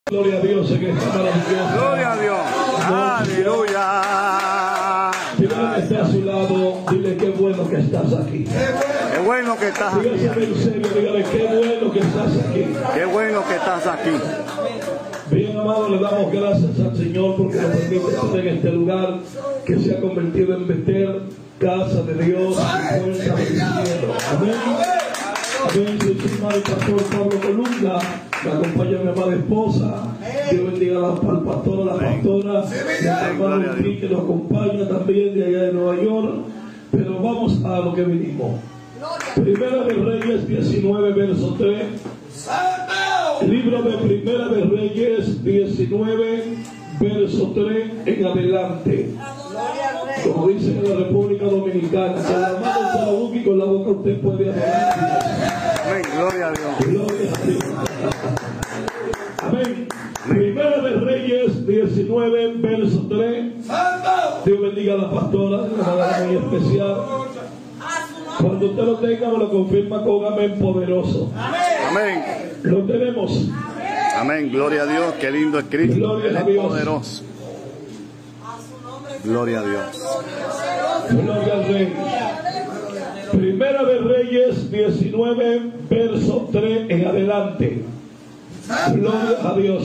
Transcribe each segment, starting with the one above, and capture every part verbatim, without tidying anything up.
Gloria a Dios en esta maravillosa. Gloria a Dios. Aleluya. Dile que está a su lado, dile qué bueno que estás aquí. Qué bueno que estás aquí. Dígase en serio, dígale qué bueno que estás aquí. Qué bueno que estás aquí. Bien, amado, le damos gracias al Señor porque nos permite estar en este lugar que se ha convertido en Betel, casa de Dios, y puerta del cielo. Amén. Amén. Soy su hermano el pastor Pablo Columna. Me acompaña mi amada esposa. Dios bendiga a la, al pastor, a la pastora, y al hermano Enrique que nos acompaña también de allá de Nueva York. Pero vamos a lo que vinimos. Primera de Reyes diecinueve, verso tres. Libro de Primera de Reyes diecinueve, verso tres en adelante. Como dicen en la República Dominicana, con la mano se la boca y con la boca usted puede adorar. Amén, gloria a Dios. Gloria a Dios. Amén. Primera de Reyes diecinueve, verso tres. Dios bendiga a la pastora de una manera muy especial. Cuando usted lo tenga, me lo confirma con amén poderoso. Amén. Lo tenemos. Amén, gloria a Dios. Qué lindo es Cristo. Gloria Él a es Dios. poderoso. Gloria a Dios. Gloria al Rey. Primera de Reyes diecinueve, verso tres en adelante. Gloria a Dios.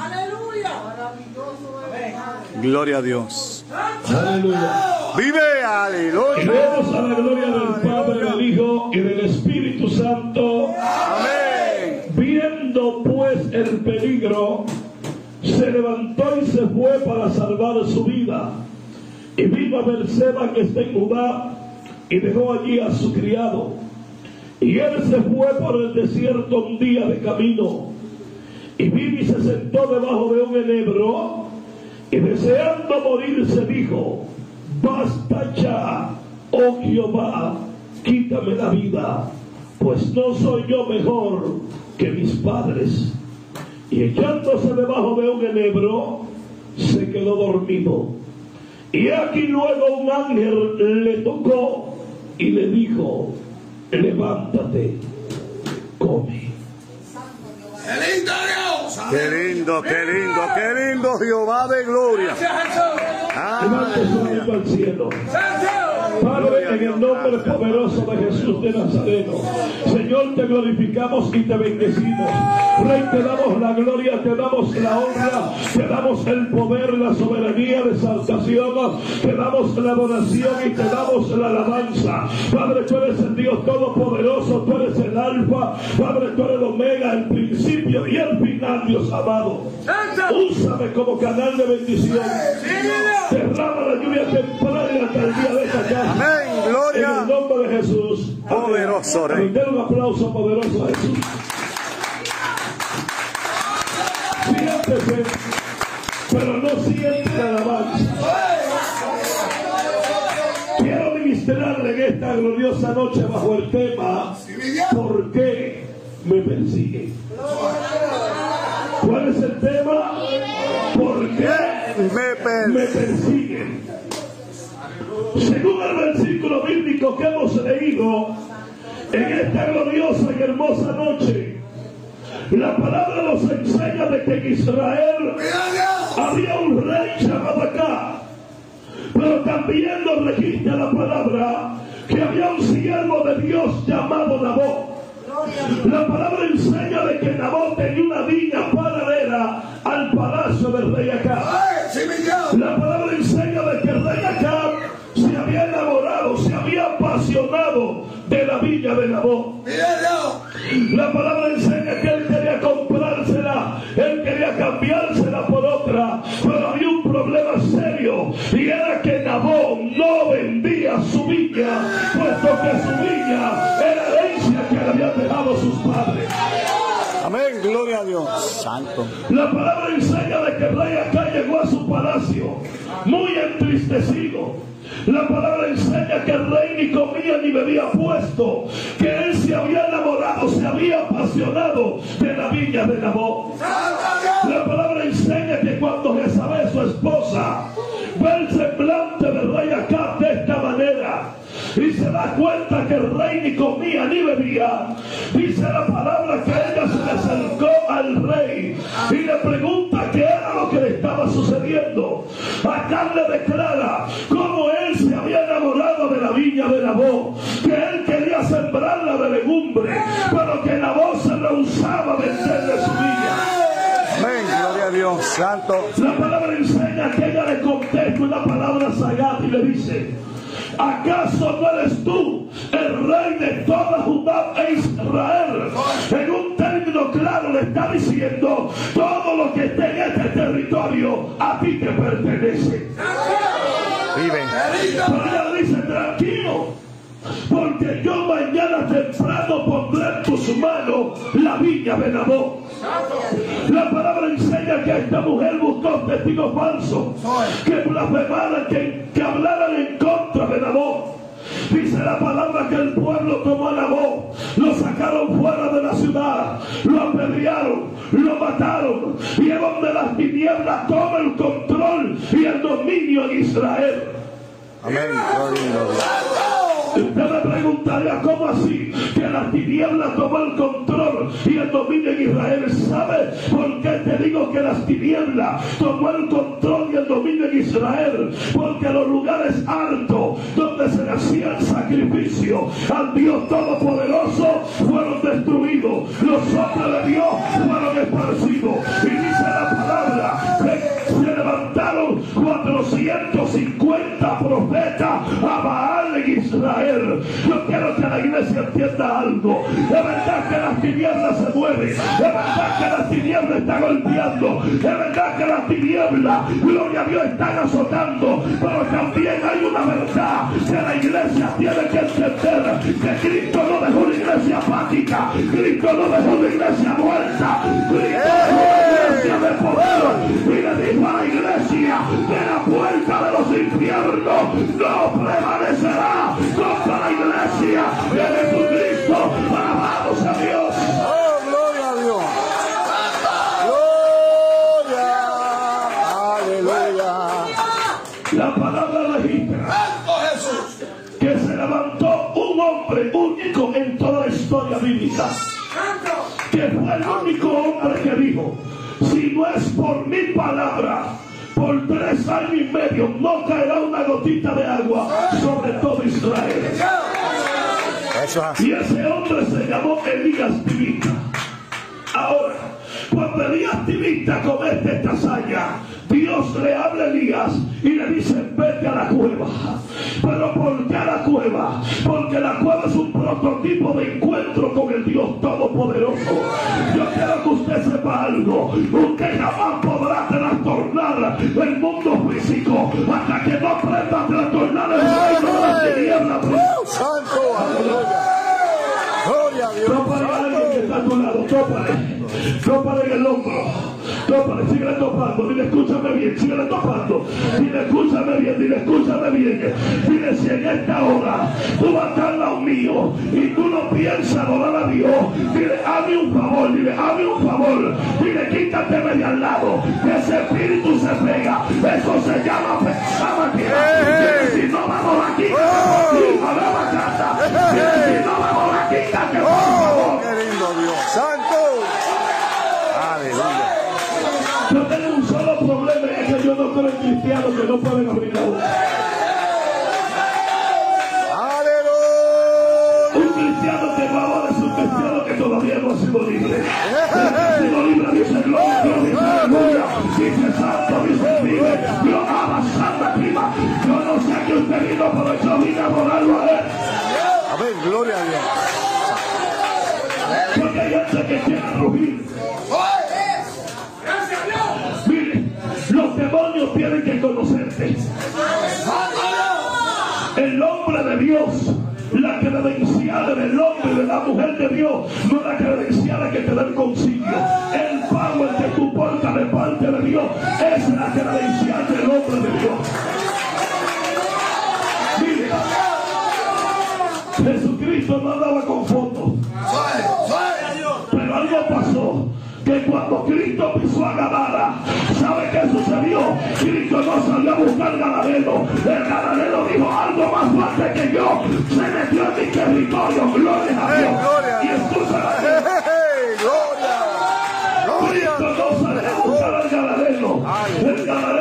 Gloria a Dios. Aleluya. Vive, aleluya. Creemos a la gloria del Padre, del Hijo y del Espíritu Santo. Amén. Viendo pues el peligro, se levantó y se fue para salvar su vida. Y vino a Berseba, que está en Judá, y dejó allí a su criado. Y él se fue por el desierto un día de camino. Y vino y se sentó debajo de un enebro, y deseando morirse dijo: basta ya, oh Jehová, quítame la vida, pues no soy yo mejor que mis padres. Y echándose debajo de un enebro, se quedó dormido. Y aquí luego un ángel le tocó y le dijo: levántate, come. Qué lindo, qué lindo, qué lindo, Jehová de gloria. Levante su mano al cielo. Padre, en el nombre poderoso de Jesús de Nazareno, Señor, te glorificamos y te bendecimos. Rey, te damos la gloria, te damos la honra, te damos el poder, la soberanía de exaltación, te damos la adoración y te damos la alabanza. Padre, tú eres el Dios todopoderoso, tú eres el alfa, Padre, tú eres el omega, el principio y el final, Dios amado. Úsame como canal de bendición. Derrama la lluvia temprana hasta el día de esta casa. Amén, gloria. En el nombre de Jesús. Poderoso Rey. Den un aplauso poderoso a Jesús. Siéntese, pero no siente la alabanza. Quiero ministrarle en esta gloriosa noche bajo el tema: ¿por qué me persigue? ¿Cuál es el tema? ¿Por qué Me me persiguen? Según el versículo bíblico que hemos leído en esta gloriosa y hermosa noche, la palabra nos enseña de que en Israel había un rey llamado Acab, pero también nos registra la palabra que había un siervo de Dios llamado Nabot. La palabra enseña de que Nabot tenía una viña paralela al palacio del rey Acab. La palabra enseña de que el rey Acab se había enamorado, se había apasionado de la viña de Nabot. La palabra enseña que él quería comprársela, él quería cambiársela por otra, pero había un problema serio, y era que Nabot no vendía su viña, puesto que su viña era herencia que le habían dejado sus padres. Amén, gloria a Dios. Santo. La palabra enseña de que el rey Acab llegó a su palacio muy entristecido. La palabra enseña que el rey ni comía ni bebía, puesto que él se había enamorado, se había apasionado de la viña de Nabot. La palabra enseña que cuando Jezabel, su esposa, ve el semblante del rey Acab de esta manera y se da cuenta que el rey ni comía ni bebía, dice la palabra que ella se le acercó al rey y le pregunta: sucediendo. Acá le declara cómo él se había enamorado de la viña de Nabot, que él quería sembrarla de legumbre, pero que Nabot se rehusaba a venderle su viña. Amén, gloria a Dios, santo. La palabra enseña que ella le contesta una palabra sagaz y le dice: ¿acaso no eres tú el rey de toda Judá e Israel? En un término claro le está diciendo: todo lo que esté en este territorio a ti te pertenece. Vive. Pero ella le dice: tranquilo, porque yo mañana temprano pondré en tus manos la viña de Nabot. La palabra enseña que esta mujer buscó testigos falsos que blasfemaran, que, que hablaran en contra de Nabot. Dice la palabra que el pueblo tomó a Nabot, lo sacaron fuera de la ciudad, lo apedrearon, lo mataron, y es donde las tinieblas toman el control y el dominio en Israel. Amén, gloria a Dios. Usted me preguntaría: ¿cómo así que la tiniebla tomó el control y el dominio en Israel? ¿Sabe por qué te digo que las tinieblas tomó el control y el dominio en Israel? Porque los lugares altos donde se hacían sacrificios al Dios Todopoderoso fueron destruidos. Los hombres de Dios fueron esparcidos. Y dice la palabra que se levantaron cuatrocientos cincuenta profetas a Baal en Israel. Yo quiero que la iglesia entienda algo. Es verdad que las tinieblas se mueven, es verdad que las tinieblas están golpeando, es verdad que las tinieblas, gloria a Dios, están azotando, pero también hay una verdad que la iglesia tiene que entender: que Cristo no dejó una iglesia apática, Cristo no dejó una iglesia muerta, Cristo dejó una iglesia de poder, y le dijo a la iglesia que la puerta de los infiernos no prevalecerá contra la iglesia de Jesucristo. Alabamos a Dios. Oh, gloria a Dios. Gloria. Aleluya. La palabra registra que se levantó un hombre único en toda la historia bíblica, que fue el único hombre que dijo: si no es por mi palabra, por tres años y medio no caerá una gotita de agua sobre todo Israel. Eso es así. Y ese hombre se llamó Elías Tivita. Ahora, cuando Elías Tivita comete esta hazaña, Dios le habla a Elías y le dice: vete a la cueva. Pero ¿por qué a la cueva? Porque la cueva es un prototipo de encuentro con el Dios Todopoderoso. Yo quiero que usted sepa algo: usted jamás podrá trastornar el mundo físico hasta que no aprenda a trastornar el reino de las tinieblas. Santo, aleluya. Gloria a Dios. Tópale a alguien que está a tu lado, tópale. Tópale en el hombro. Tópale, síguele topando. Dile: escúchame bien, síguele topando. Dile: escúchame bien, dile: escúchame bien. Dile: si en esta hora tú vas a estar al lado mío y tú no piensas adorar a Dios, dile: hazme un favor, dile: hazme un favor. Dile: quítate de al lado, que ese espíritu se pega. Eso se llama pensar aquí. Dile: si no vamos aquí, que no vamos a casa. Dile: si no vamos aquí, que por favor. Qué lindo Dios. Santo. Aleluya. Yo tengo un solo problema, es que yo no creo en cristianos que no pueden abrir la boca. Aleluya. Un cristiano que no ahora es un cristiano que todavía no ha sido libre. El que ha sido libre dice: gloria, Dios dice: aleluya. Dice: santo, dice: vive. Dios ama, santa, prima. Yo no sé a qué usted vino, pero yo vine a adorarlo a él. Amén, gloria a Dios. Porque hay gente que quiere rugir. Mire, los demonios tienen que conocerte. El hombre de Dios, la credencial del hombre y de la mujer de Dios, no la credencial que te da el concilio. El pago el que tú portas de parte de Dios es la credencial del hombre de Dios. Mire, Jesucristo no andaba con fotos. Pero algo pasó, que cuando Cristo pisó a Gadara, ¿sabe qué sucedió? Cristo no salió a buscar Gadareno. El Gadareno dijo: algo más fuerte que yo se metió en mi territorio. Gloria a Dios. Y escucha la Gloria. Gloria. Cristo no salió a buscar al Gadareno. El Gadareno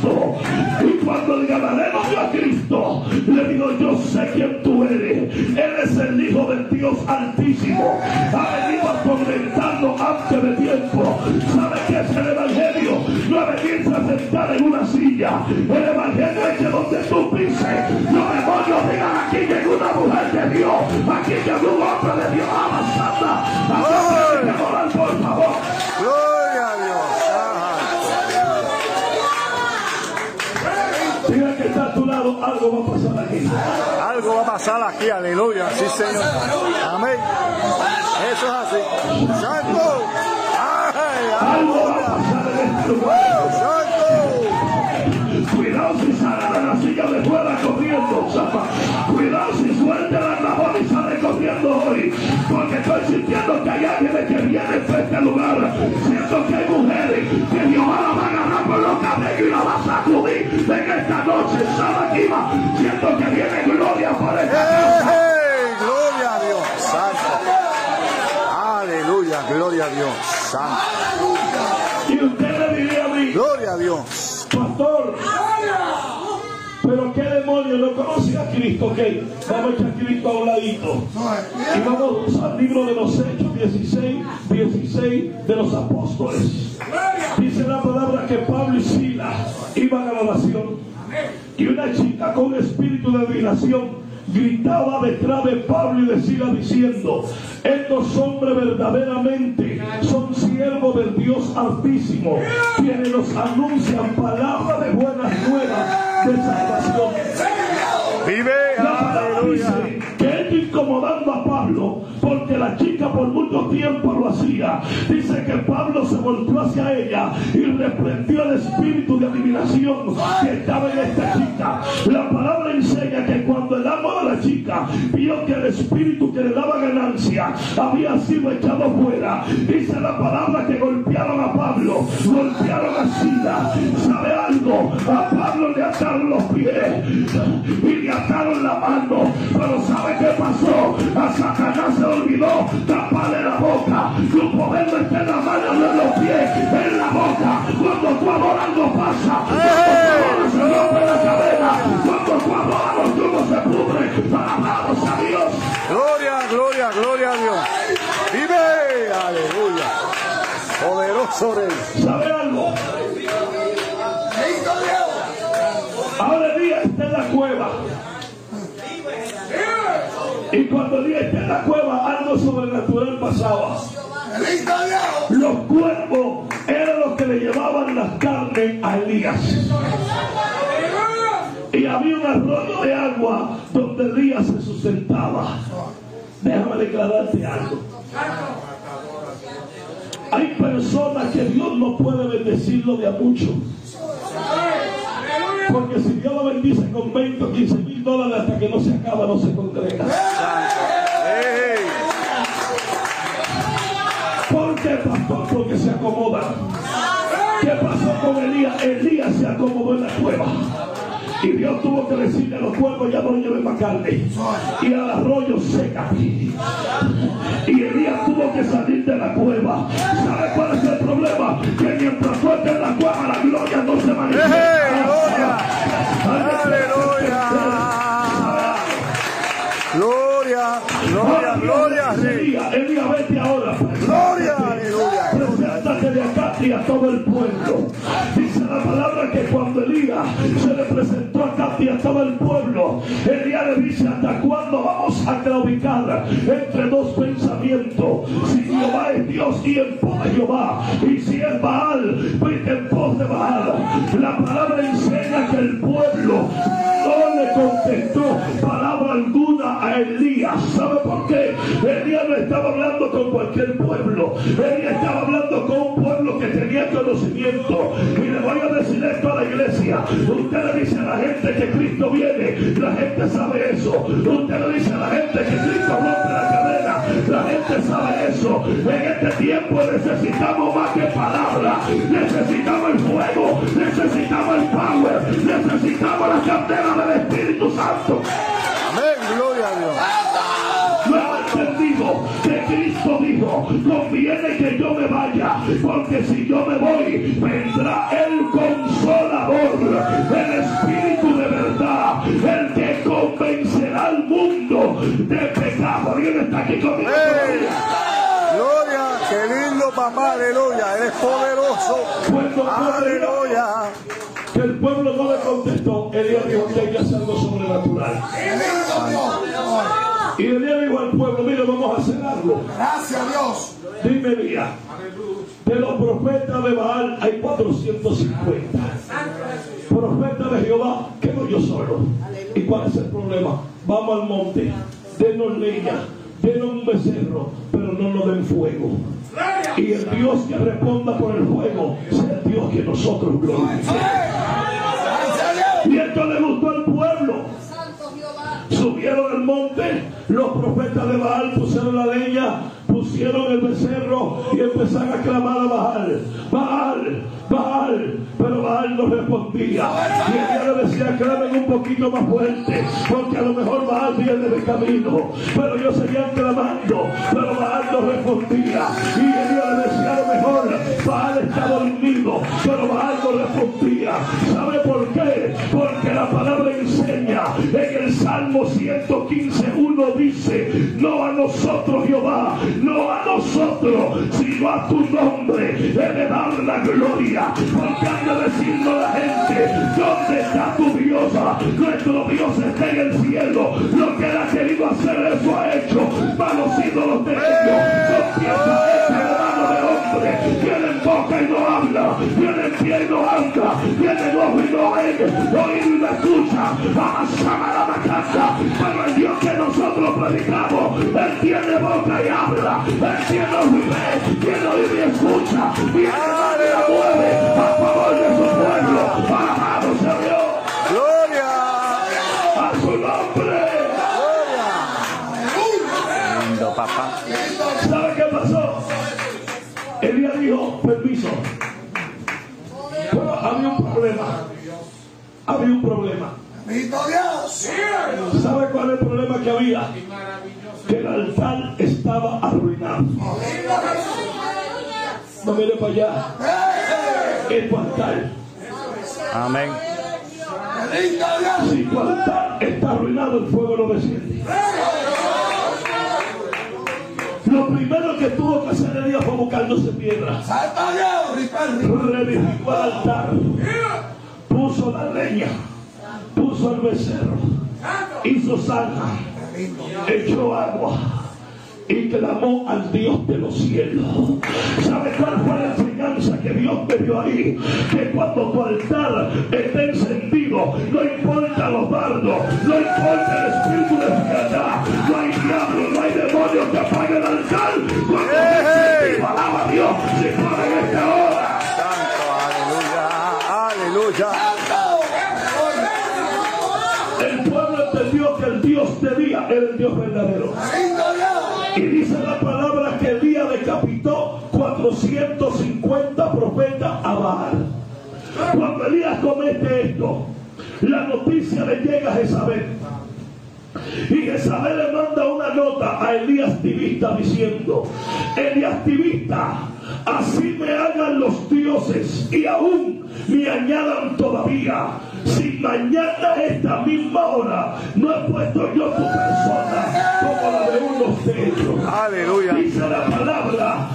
Cristo. Y cuando el Gadareno vio a Cristo, le dijo: yo sé quién tú eres. Eres el Hijo del Dios Altísimo. Ha venido atormentando antes de tiempo. ¿Sabe qué es el Evangelio? No es venirse a sentar en una silla. El Evangelio es que donde tú pises, los demonios digan: aquí llegó una mujer de Dios, aquí llegó un hombre de Dios. Avanzando. Adorar, por favor. Gloria a Dios. Diga que está a tu lado, algo va a pasar aquí. Algo va a pasar aquí, aleluya. Sí, Señor. Amén. Eso es así. Santo. Ay, algo va a pasar en este lugar. Santo. Cuidado si sale de la silla de fuera corriendo, zapa. Cuidado si suelta la rabona y sale corriendo hoy. Porque estoy sintiendo que hay alguien que viene para este lugar. Siento que hay mujeres que Jehová la va a agarrar por los cabellos y la va a sacudir en esta noche. Salaquima. Siento que viene gloria para esta casa. Hey, gloria a Dios. Santo. Aleluya. Gloria a Dios. Santo. Y usted le diría a mí: Gloria a Dios. pastor, pero qué demonio, no conoce a Cristo. Ok, vamos a echar a Cristo a un ladito y vamos al libro de los Hechos dieciséis, dieciséis de los apóstoles. Dice la palabra que Pablo y Silas iban a la oración y una chica con espíritu de adivinación gritaba detrás de Pablo y de Silas diciendo: estos hombres verdaderamente son siervos del Dios Altísimo, quienes nos anuncian palabras de buenas nuevas de salvación. Vive, La palabra aleluya. dice que él incomodando a Pablo, porque la chica por mucho tiempo lo hacía. Dice que Pablo se volvió hacia ella y reprendió el espíritu de adivinación que estaba en esta chica. La palabra enseña que cuando el amo de la chica vio que el espíritu que le daba ganancia había sido echado fuera, dice la palabra que golpearon a Pablo, golpearon a Silas. ¿Sabe algo? A Pablo le ataron los pies y le ataron la mano, pero ¿sabe qué pasó? A Satanás se olvidó taparle la boca. Tu poder no está en la mano ni en los pies, en la boca. Cuando tú adoras no pasa, cuando tú adoras se rompe la cadena, cuando tú adoras los tubos se pudren. Alabamos a Dios. Gloria, gloria, gloria a Dios. Vive, aleluya. Poderoso Rey. ¿Sabe algo? Ahora Elías está en la cueva. Y cuando Elías está en la cueva, algo sobrenatural pasaba. Los cuervos eran los que le llevaban las carnes a Elías. Y había un arroyo de agua donde Elías se sustentaba. Déjame declararte algo. Hay personas que Dios no puede bendecirlo de a mucho. Porque si Dios lo bendice con veinte o quince mil dólares hasta que no se acaba, no se congrega. Hey. ¿Por qué, pastor? Porque se acomodan. ¿Qué pasó con Elías? Elías se acomodó en la cueva. Y Dios tuvo que decirle a los cuervos: ya no lleven más carne. Y al arroyo sécate. Y Elías tuvo que salir de la cueva. ¿Sabe cuál es el problema? Que mientras tú estés en la cueva, la gloria no se manifiesta. Hey, gloria. Aleluya. Gloria, gloria, gloria, Rey. Elías, vete ahora. Gloria, aleluya. Preséntate de acá y a todo el pueblo. Dice la palabra que cuando Elías se le presentó acá y a todo el pueblo, Elías le dice: ¿hasta cuándo vamos a claudicar entre dos pensamientos? Si Jehová es Dios, y en pos de Jehová, y si es Baal, pues en pos de Baal. La palabra enseña que el pueblo no le contestó palabra alguna a Elías. ¿Sabe por qué? Elías no estaba hablando con cualquier pueblo. Elías estaba hablando con un pueblo que tenía conocimiento. Y le voy a decir esto a la iglesia: usted le dice a la gente que Cristo viene, la gente sabe eso. Usted le dice a la gente que Cristo rompe la cadena, la gente sabe eso. En este tiempo necesitamos más que palabras, necesitamos el fuego, necesitamos el power, necesitamos la candela del Espíritu Santo. Amén, gloria a Dios. No he entendido que Cristo dijo: conviene que yo me vaya, porque si yo me voy, vendrá el Consolador. está aquí conmigo. ¡Ey! Gloria, qué lindo papá, aleluya, eres poderoso. Cuando Aleluya. que el pueblo no le contestó, Elías dijo que hay que hacer algo sobrenatural. Y Elías dijo al pueblo, mire, vamos a hacer algo. Gracias a Dios. Dime, Elías, de los profetas de Baal hay cuatrocientos cincuenta. Profetas de Jehová, quedo yo solo. ¿Y cuál es el problema? Vamos al monte, denos leña, denos un becerro, pero no nos den fuego. Y el Dios que responda por el fuego sea el Dios que nosotros glorificamos. Y esto le gustó al pueblo. Subieron al monte, los profetas de Baal pusieron la leña, pusieron el becerro y empezaron a clamar a Baal, Baal, Baal, pero Baal no respondía. Y ella le decía, clamen un poquito más fuerte, porque a lo mejor Baal viene de camino. Pero ellos seguían clamando, pero Baal no respondía. Y ella le decía, a lo mejor Baal está dormido, pero Baal no respondía. ¿Sabe por qué? Porque la palabra enseña en el Salmo ciento quince, uno dice, no a nosotros Jehová, no a nosotros, sino a tu nombre he de dar la gloria. Porque han de decirnos la gente, ¿dónde está tu Dios? Nuestro Dios está en el cielo. Lo que él ha querido hacer, eso ha hecho. Malos ídolos de ellos, con piezas hechas de mano de hombre. Tienen boca y no habla, tienen pie y no anda, tienen ojo y no ve, oído y no escucha. Amasama la macata. Pero el Dios que nosotros predicamos, él tiene boca y habla, él tiene ojo y ve, tiene oído y escucha, tiene mano y la mueve a favor de su pueblo. Alabado sea Dios. Gloria A su nombre. Gloria. Lindo papá. ¿Sabe qué pasó? Elías dijo, permiso. Pero había un problema. Había un problema. Bendito Dios. ¿Sabe cuál es el problema que había? Que el altar estaba arruinado. No mire para allá. El altar. Amén. Bendito Dios. Si tu altar está arruinado, el fuego no desciende. Lo primero que tuvo que hacer Elías fue buscándose piedra. Salta Dios, Ricardo. Reedificó el altar. Puso la leña. Puso el becerro. Hizo zanja. Echó agua. Y clamó al Dios de los cielos. ¿Sabe cuál fue la enseñanza que Dios me dio ahí? Que cuando tu altar esté encendido, no importa los dardos, no importa el espíritu de frialdad, no hay diablo, no hay demonio que apague el altar. Cuando esté encendido, alaba a Dios, si fuera en esta hora. Santo, aleluya, aleluya. El pueblo entendió que el Dios de día era el Dios verdadero. Y dice la palabra que Elías decapitó cuatrocientos cincuenta profetas a Baal. Cuando Elías comete esto, la noticia le llega a Jezabel. Y Jezabel le manda una nota a Elías Tibista diciendo, Elías Tibista, así me hagan los dioses y aún me añadan todavía, si mañana a esta misma hora no he puesto yo tu persona como la de unos de ellos. Aleluya. Dice la palabra,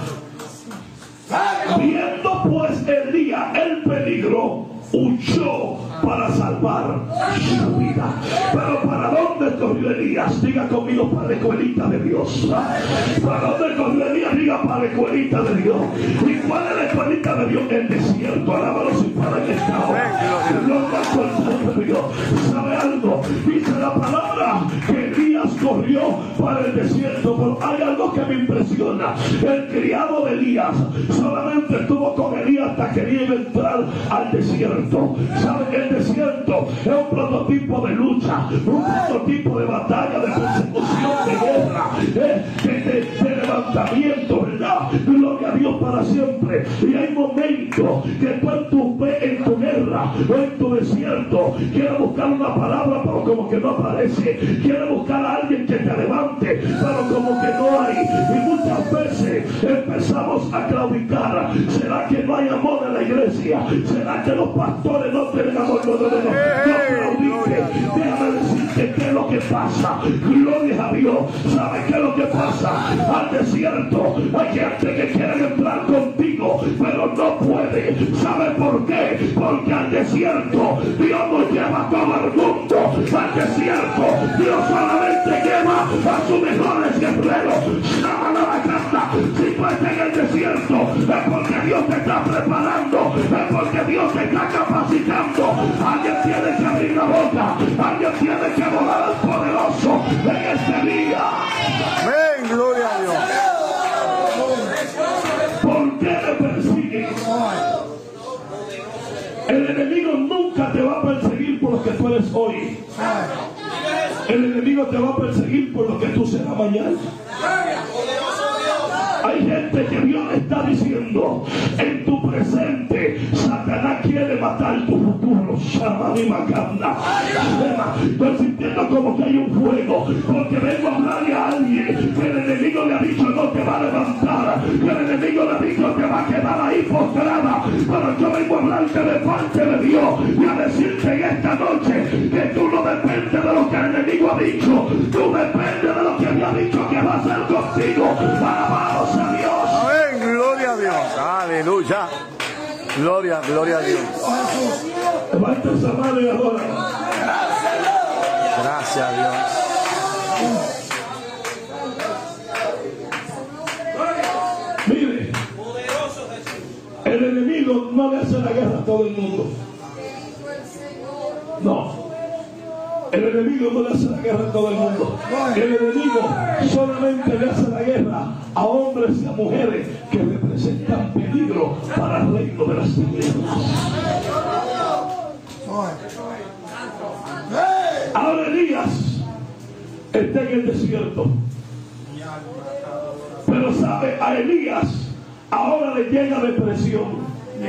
viendo pues Elías el peligro, huyó para salvar su vida. Pero ¿para dónde corrió Elías? Diga conmigo, para la escuelita de Dios. ¿Para dónde corrió Elías? Diga, para la escuelita de Dios. ¿Y cuál es la escuelita de Dios? El desierto. Alábalo si para que está ahora. No más soltando de Dios. ¿Sabe algo? Dice la palabra que Elías corrió para el desierto. Pero hay algo que me impresiona. El criado de Elías solamente estuvo con Elías hasta que quería entrar al desierto. ¿Sabe? El desierto es un prototipo de lucha, un prototipo de batalla, de persecución, de guerra, de, de, de, de levantamiento, ¿verdad? Gloria a Dios para siempre. Y hay momentos que tú en tu, en tu guerra o en tu desierto quieres buscar una palabra, pero como que no aparece. Quieres buscar a alguien que te levante, pero como que no hay. Y muchas veces empezamos a claudicar. ¿Será que no hay amor en la iglesia? ¿Será que los pastores no tienen amor? No, no, no, no, no claudique. Déjame decirte que lo que pasa? Gloria a Dios. ¿Sabes qué es lo que pasa? Al desierto hay gente que quiere entrar contigo, pero no puede. ¿Sabes por qué? Porque al desierto Dios no lleva todo el mundo. Al desierto Dios solamente lleva a sus mejores guerreros. Si tú estás en el desierto es porque Dios te está preparando, es porque Dios te está capacitando. Alguien tiene que abrir la boca, alguien tiene que volar al poderoso en este día. Amén, gloria a Dios. ¿Por qué le persiguen? El enemigo nunca te va a perseguir por lo que tú eres hoy. El enemigo te va a perseguir por lo que tú serás mañana. Hay gente que Dios le está diciendo: en tu presente Satanás quiere matar tu futuro. Llama mi macanda. Estoy sintiendo como que hay un fuego, porque vengo a hablarle a alguien que el enemigo le ha dicho no te va a levantar, que el enemigo le ha dicho te va a quedar ahí postrada, pero yo vengo a hablarte de parte de Dios y a decirte en esta noche que tú no dependes de lo que el enemigo ha dicho, tú dependes de lo que me ha dicho que va a hacer contigo. Alabados a Dios. Amén, gloria a Dios. Aleluya. Gloria, gloria a Dios. Levanta esa mano y adora. Gracias a Dios. Mire, el enemigo no le hace la guerra a todo el mundo. No. El enemigo no le hace la guerra a todo el mundo. El enemigo solamente le hace la guerra a hombres y a mujeres que representan peligro para el reino de las tinieblas. Ahora Elías está en el desierto. Pero sabe, a Elías ahora le llega depresión.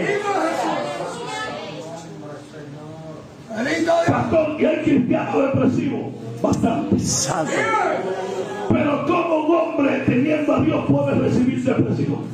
Pastor, y hay cristianos depresivos, bastante. Santo. Pero como un hombre teniendo a Dios puede recibir depresión.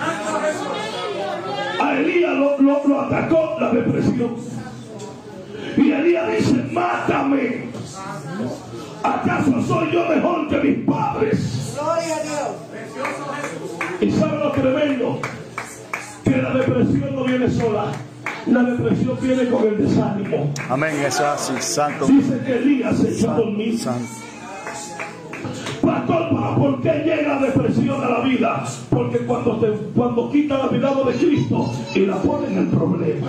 A Elías lo, lo, lo atacó la depresión. Y Elías dice: mátame. ¿Acaso soy yo mejor que mis padres? Gloria a Dios. Y sabe lo tremendo, que la depresión no viene sola. La depresión viene con el desánimo. Amén, eso es así, santo. Dice que Elías se echó a dormir. Santo. Pastor, ¿para por qué llega la depresión a la vida? Porque cuando te, cuando quita la cuidado de Cristo y la ponen en problema.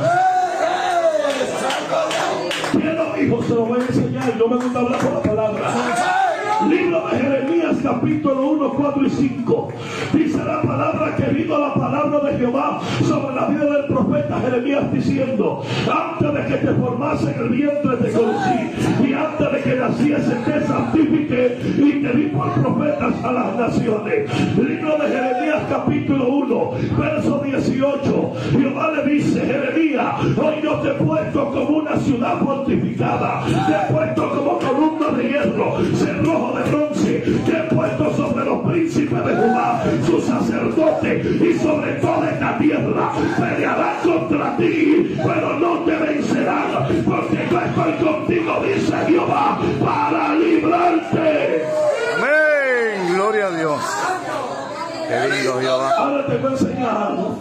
Quiero, hijo, se lo voy a enseñar. No me gusta hablar por la palabra. Libro de Jeremías, capítulo uno, cuatro y cinco. Dice la palabra que vino la palabra de Jehová sobre la vida del profeta Jeremías diciendo: antes de que te formase en el vientre te conocí, y antes de que naciese te santifiqué y te di por profetas a las naciones. Libro de Jeremías, capítulo uno, verso dieciocho. Jehová le dice: Jeremías, hoy yo te he puesto como una ciudad fortificada, te he puesto como columna de hierro, cerrojo de bronce, te he puesto sobre los príncipes de Judá, sus sacerdotes, y sobre toda esta tierra. Pelearán contra ti, pero no te vencerán, porque yo estoy contigo, dice Jehová, para librarte. Amén, gloria a Dios. Qué lindo, Jehová. Ahora te voy a enseñar algo.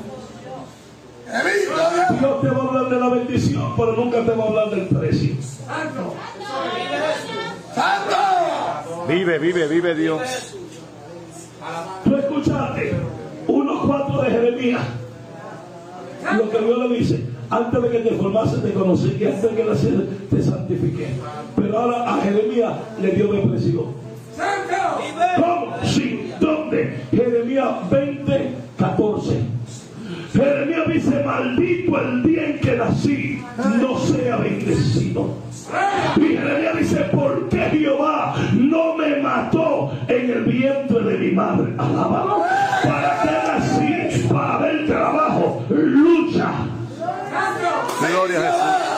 Dios te va a hablar de la bendición, pero nunca te va a hablar del precio. Vive, vive, vive Dios. Tú escuchaste uno cuatro de Jeremías, lo que Dios le dice: antes de que te formase te conocí, y antes de que nacieras te santifiqué. Pero ahora a Jeremías le dio depresión. ¿Cómo? Sí. ¿Dónde? Jeremías veinte, catorce. Jeremías dice: maldito el día en que nací, no sea bendecido. Y Jeremías dice: ¿por qué Jehová no me mató en el vientre de mi madre? Alábalo. ¿Para qué nací? Para ver trabajo, lucha. Gloria a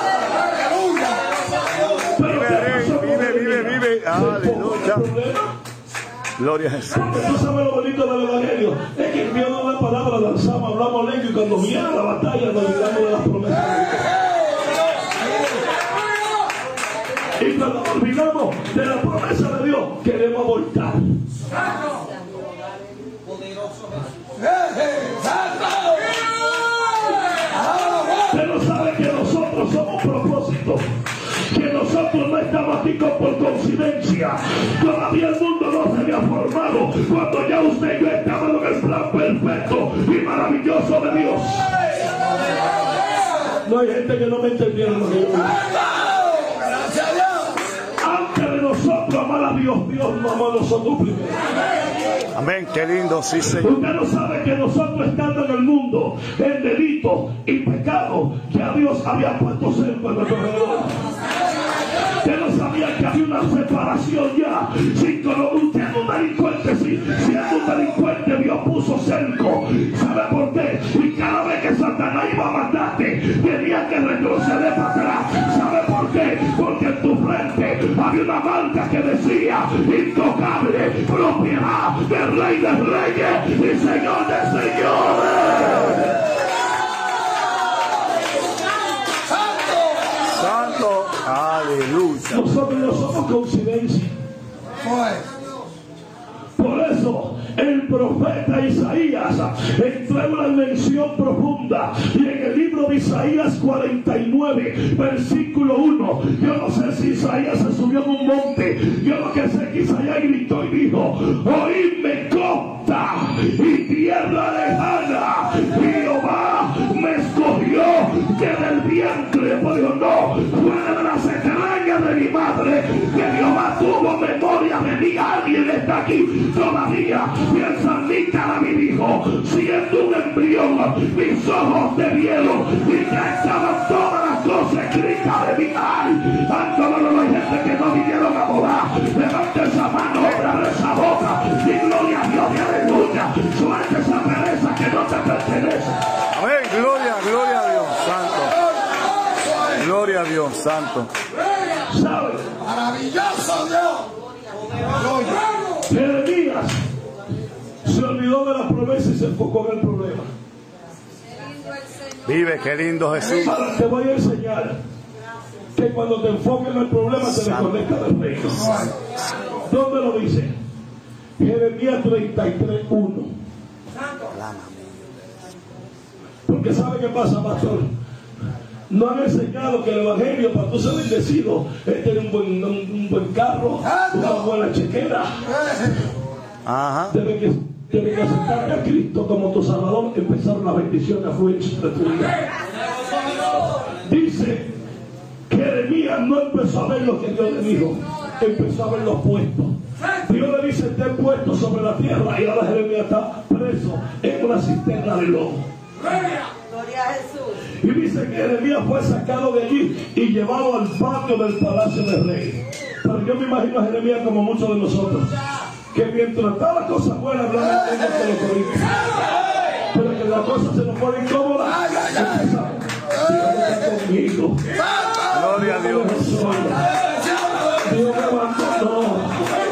Jesús. Pero Vive, vive, vive, vive. Aleluya. Gloria a Jesús. Tú sabes lo bonito del evangelio, es que enviando una palabra, lanzamos, hablamos lengua, y cuando viene la batalla nos olvidamos de las promesas de Dios. Y cuando olvidamos de la promesa coincidencia. Todavía el mundo no se había formado cuando ya usted y yo estábamos en el plan perfecto y maravilloso de Dios. No hay gente que no me entendieron lo que yo digo. Antes de nosotros amar a Dios, Dios no amó a nosotros primero. Amén, qué lindo, sí, Señor. Usted no sabe que nosotros estando en el mundo, en delito y pecado, ya Dios había puesto cerco a nuestro alrededor. Usted no sabía que había una separación ya. Si usted es un delincuente, si siendo un delincuente, Dios puso cerco. ¿Sabe por qué? Y cada vez que Satanás iba a matarte, tenía que retroceder para atrás. ¿Sabe por qué? Porque en tu frente había una marca que decía: intocable, propiedad del Rey de Reyes y Señor de Señores. Santo, aleluya. Nosotros no somos coincidencia. Por eso el profeta Isaías entró en una dimensión profunda, y en el libro de Isaías cuarenta y nueve versículo uno, yo no sé si Isaías se subió en un monte, yo lo que sé es que Isaías gritó y dijo: oídme costa y tierra lejana, Jehová me escogió desde el vientre. Pues dijo: no, fuera de las entrañas de mi madre, que Jehová tuvo memoria de mí. Alguien está aquí todavía piensa en mí, cara, mi hijo, siendo un embrión, mis ojos te vieron y ya estaban todas las cosas escritas de mí. Ay, tanto no, no hay gente que no vinieron a volar. Levante esa mano, abre esa boca y gloria a Dios y aleluya. Suelte esa pereza que no te pertenece. Amén, gloria, gloria a Dios Santo. Gloria a Dios Santo. ¿Sabe? Maravilloso Dios. Jeremías se olvidó de la promesa y se enfocó en el problema. Vive, qué lindo Jesús. Ahora te voy a enseñar que cuando te enfoques en el problema te desconectas del reino. ¿Dónde lo dice? Jeremías treinta y tres uno. Porque ¿sabe qué pasa, pastor? No han enseñado que el evangelio, para tú ser bendecido, es tener un buen, un, un buen carro, una buena chequera. Ajá. Debe que, debe que aceptar a Cristo como tu Salvador, empezar la bendición a fluir de tu vida. Dice que Jeremías no empezó a ver lo que Dios le dijo, empezó a ver los puestos. Dios le dice: esté puesto sobre la tierra, y ahora Jeremías está preso en una cisterna de lobo. Gloria a Jesús. Y dice que Jeremías fue sacado de allí y llevado al patio del palacio del rey. Pero yo me imagino a Jeremías como muchos de nosotros, que mientras estaba la cosa buena hablaba en ellos de los corintios, pero que la cosa se nos pone incómoda, empezamos: Dios está conmigo, Gloria a Dios. Dios me abandonó.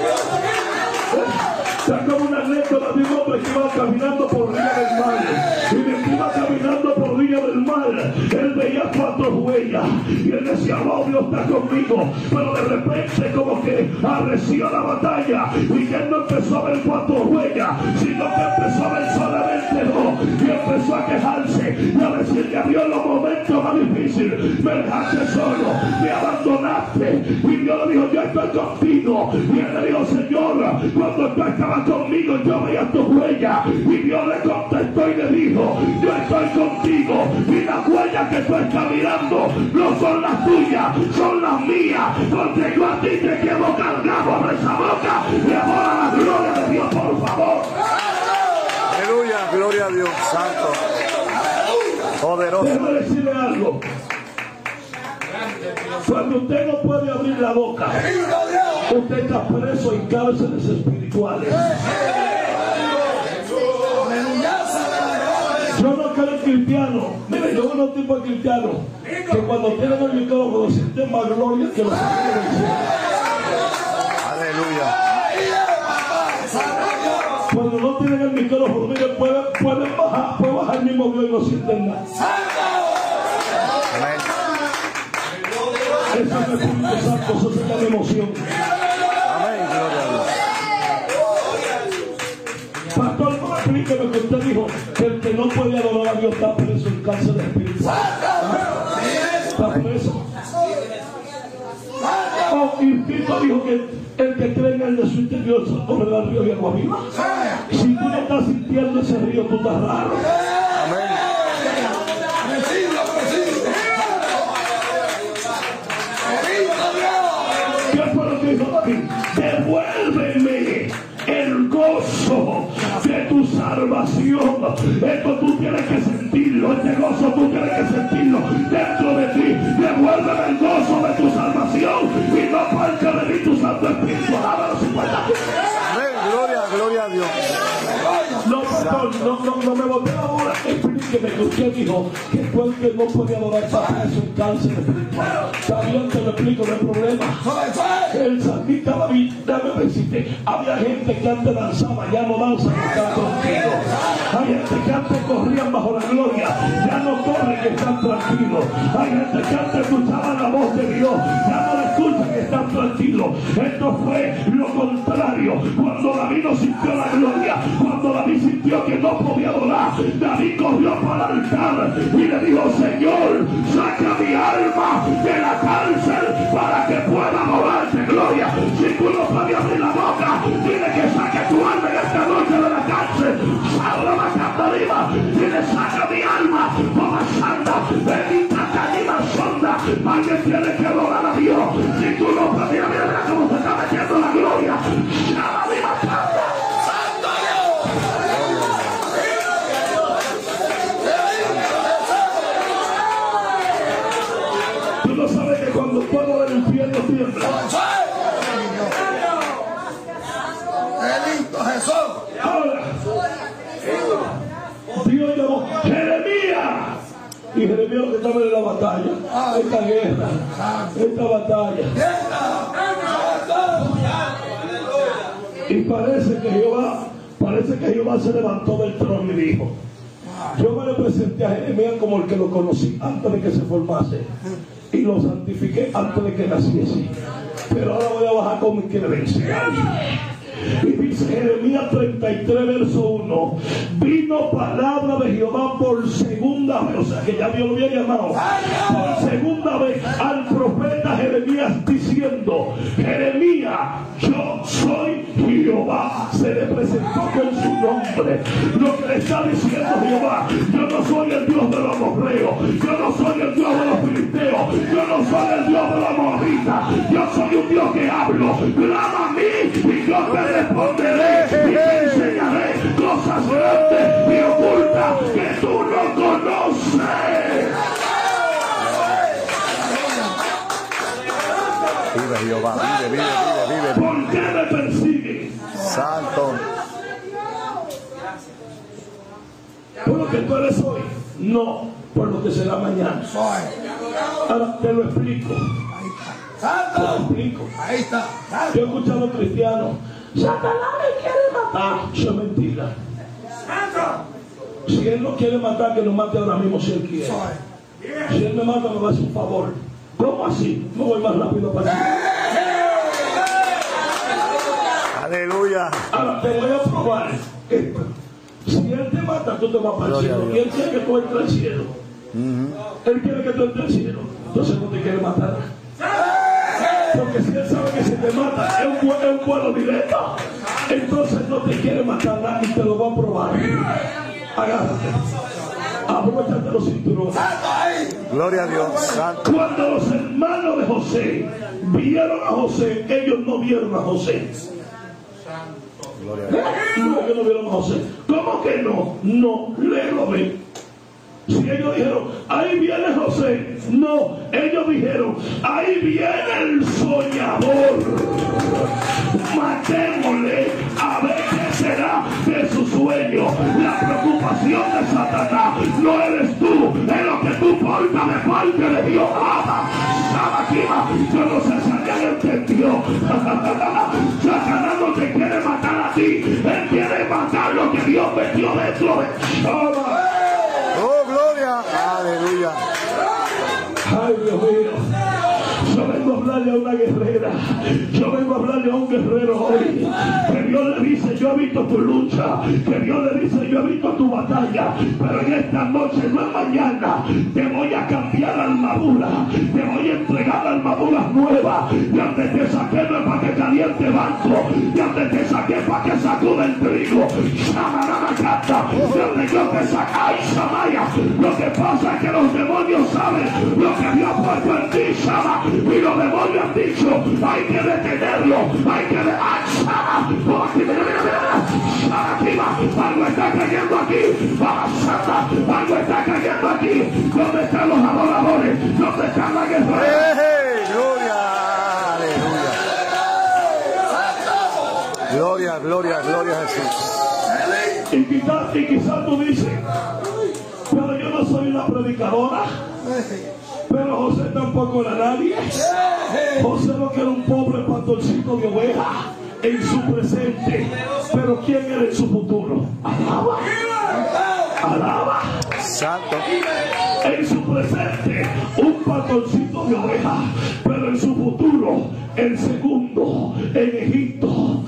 Está como una anécdota de un hombre que iba caminando por Ría del Mar, y mientras iba caminando por Ría del Mar, él veía cuatro huellas y él decía: oh, Dios está conmigo. Pero de repente como que arreció la batalla, y que él no empezó a ver cuatro huellas, sino que empezó a ver solamente dos, y empezó a quejarse y a decirle a Dios: en los momentos más difíciles me dejaste solo, me abandonaste. Y Dios le dijo: yo estoy contigo. Y él le dijo: Señor, cuando tú estabas conmigo yo veía tu huella. Y Dios le contestó y le dijo: yo estoy contigo, y las huellas que tú estás mirando no son las tuyas, son las mías, porque yo a ti te quedo cargado. Abre esa boca y adora la gloria de Dios, por favor. Aleluya, gloria a Dios Santo. Poderoso. Déjame decirle algo. Cuando usted no puede abrir la boca, usted está preso en cárceles espirituales. Yo no creo en cristiano. Mire, yo conozco tipos de cristianos que cuando tienen el micrófono sienten más gloria que los ángeles del cielo. Aleluya. Cuando no tienen el micrófono, mire, pueden, pueden bajar, puede bajar el mismo Dios y no sienten nada. Amén. Ese es el Espíritu Santo, eso se llama emoción. Amén, gloria a Dios. Pastor, no explíqueme que usted dijo que el que no puede adorar a Dios está preso en cárcel espiritual. Está preso. Oh, y Cristo dijo que el que cree en el de su interior se correrá el río de agua viva. Si tú no estás sintiendo ese río, tú estás raro. Amén. ¿Qué fue lo que dijo David? Devuélveme el gozo de tu salvación. Esto tú tienes que sentirlo. Este gozo tú tienes que sentirlo dentro de ti. Devuélveme el gozo de tu salvación y no falta de mí tu Santo Espíritu. Alábalo sin falta. Amén. Gloria, gloria a Dios. No, pastor, no, no, no me boté ahora. Explíqueme que usted dijo que fue el que no podía adorar para eso un cáncer espiritual. Está bien, te lo explico, no hay problema. El salmista David, déjame decirte, había gente que antes danzaba, ya no danza, están tranquilos. Hay gente que antes corrían bajo la gloria, ya no corren, que están tranquilos. Hay gente que antes escuchaban la voz de Dios, ya no la escuchan, que están tranquilos. Esto fue lo contrario. Cuando David no sintió la gloria, cuando David sintió que no podía adorar, David corrió para el altar y le dijo: Señor, saca mi alma de la cárcel para que pueda adorarte, gloria. Si tú no puedes abrir la boca, dile que saque tu alma en esta noche de la cárcel. Salva la canta arriba, dile: saca mi alma, toma santa, bendita canima sonda. Alguien tiene que adorar a Dios. Si tú no puedes, mira, mira cómo se está metiendo la gloria. Llama mi santa. Tú no sabes que cuando el pueblo del infierno tiembla. Ahora, Dios llamó Jeremías. Y Jeremías lo que estaba en la batalla, esta guerra, esta batalla. Y parece que Jehová, parece que Jehová se levantó del trono y dijo: yo me le presenté a Jeremías como el que lo conocí antes de que se formase y lo santifiqué antes de que naciese, pero ahora voy a bajar con mi credencial. Y dice Jeremías treinta y tres verso uno: vino palabra de Jehová por segunda vez, o sea que ya Dios lo había llamado por segunda vez al profeta Jeremías diciendo: Jeremías, yo soy Jehová. Se le presentó con su nombre. Lo que le está diciendo Jehová: yo no soy el Dios de los amorreos, yo no soy el Dios de los filisteos, yo no soy el Dios de los moabitas, yo soy un Dios que hablo. Clama a mí y yo te responderé y te enseñaré cosas grandes y ocultas que tú no conoces. Vive Jehová, vive, vive, vive, vive. ¿Por qué me persiguen? Santo. ¿Por lo que tú eres hoy? No, por lo que será mañana. Ahora te lo explico. Te lo explico. Ahí está. Yo he escuchado a los cristianos: Satanás me quiere matar. Eso es mentira. Si él no quiere matar, que lo mate ahora mismo si él quiere. Si él me mata, me va a hacer un favor. ¿Cómo así? No voy más rápido para ti. Aleluya. Ahora te voy a probar esto. Si él te mata, tú te vas para el cielo. Y él quiere que tú entres al cielo. Él quiere que tú entres al cielo. Entonces no te quiere matar. Porque si él sabe que si te mata es un, es un vuelo directo, entonces no te quiere matar nada y te lo va a probar. Agárrate. Abróchate los cinturones. Gloria a Dios. Santo. Cuando los hermanos de José vieron a José, ellos no vieron a José. Gloria a Dios. ¿Cómo que no vieron a José? ¿Cómo que no? No, léelo ven. Si ellos dijeron: ahí viene José, no, ellos dijeron: ahí viene el soñador. Matémosle a ver qué será de su sueño. La preocupación de Satanás no eres tú, es lo que tú portas de parte de Dios. Ama, Sabaquima, yo no sé si alguien entendió. Satanás no te quiere matar a ti, él quiere matar lo que Dios metió dentro de Ama. Oh, gloria. Aleluya. Ay, Dios mío. Yo vengo a hablarle a una guerrera. Yo vengo a hablarle a un guerrero hoy. Que Dios le dice: yo he visto tu lucha. Que Dios le dice: yo he visto tu batalla. Pero en esta noche, no es mañana, te voy a cambiar la armadura armadura. Te voy a entregar armaduras nuevas. Y antes te saqué no es para que caliente banco. Y antes te saqué para que sacude el trigo. Shamanamacata. Y antes yo te saqué. ¡Ay, Samaya! Lo que pasa es que los demonios saben lo que Dios ha puesto en ti, Shama. Y los demonios han dicho, hay que detenerlo. Hay que de... ¡Ay, Shama! ¡Oh, aquí, mira, mira, mira! ¡Shama, aquí va! Algo está cayendo aquí. ¡Vamos, Santa! Algo está cayendo aquí. ¿Dónde están los adoradores? ¿Dónde están las guerreras? ¡Eh, gloria! ¡Aleluya! Gloria, gloria, gloria a Jesús. Y quizás y quizá tú dices, pero yo no soy una predicadora. Pero José tampoco era nadie. José lo que era un pobre pastorcito de oveja en su presente. Pero ¿quién era en su futuro? Alaba. Alaba. Santo. En su presente, un pastorcito de oveja. Pero en su futuro, el segundo en Egipto.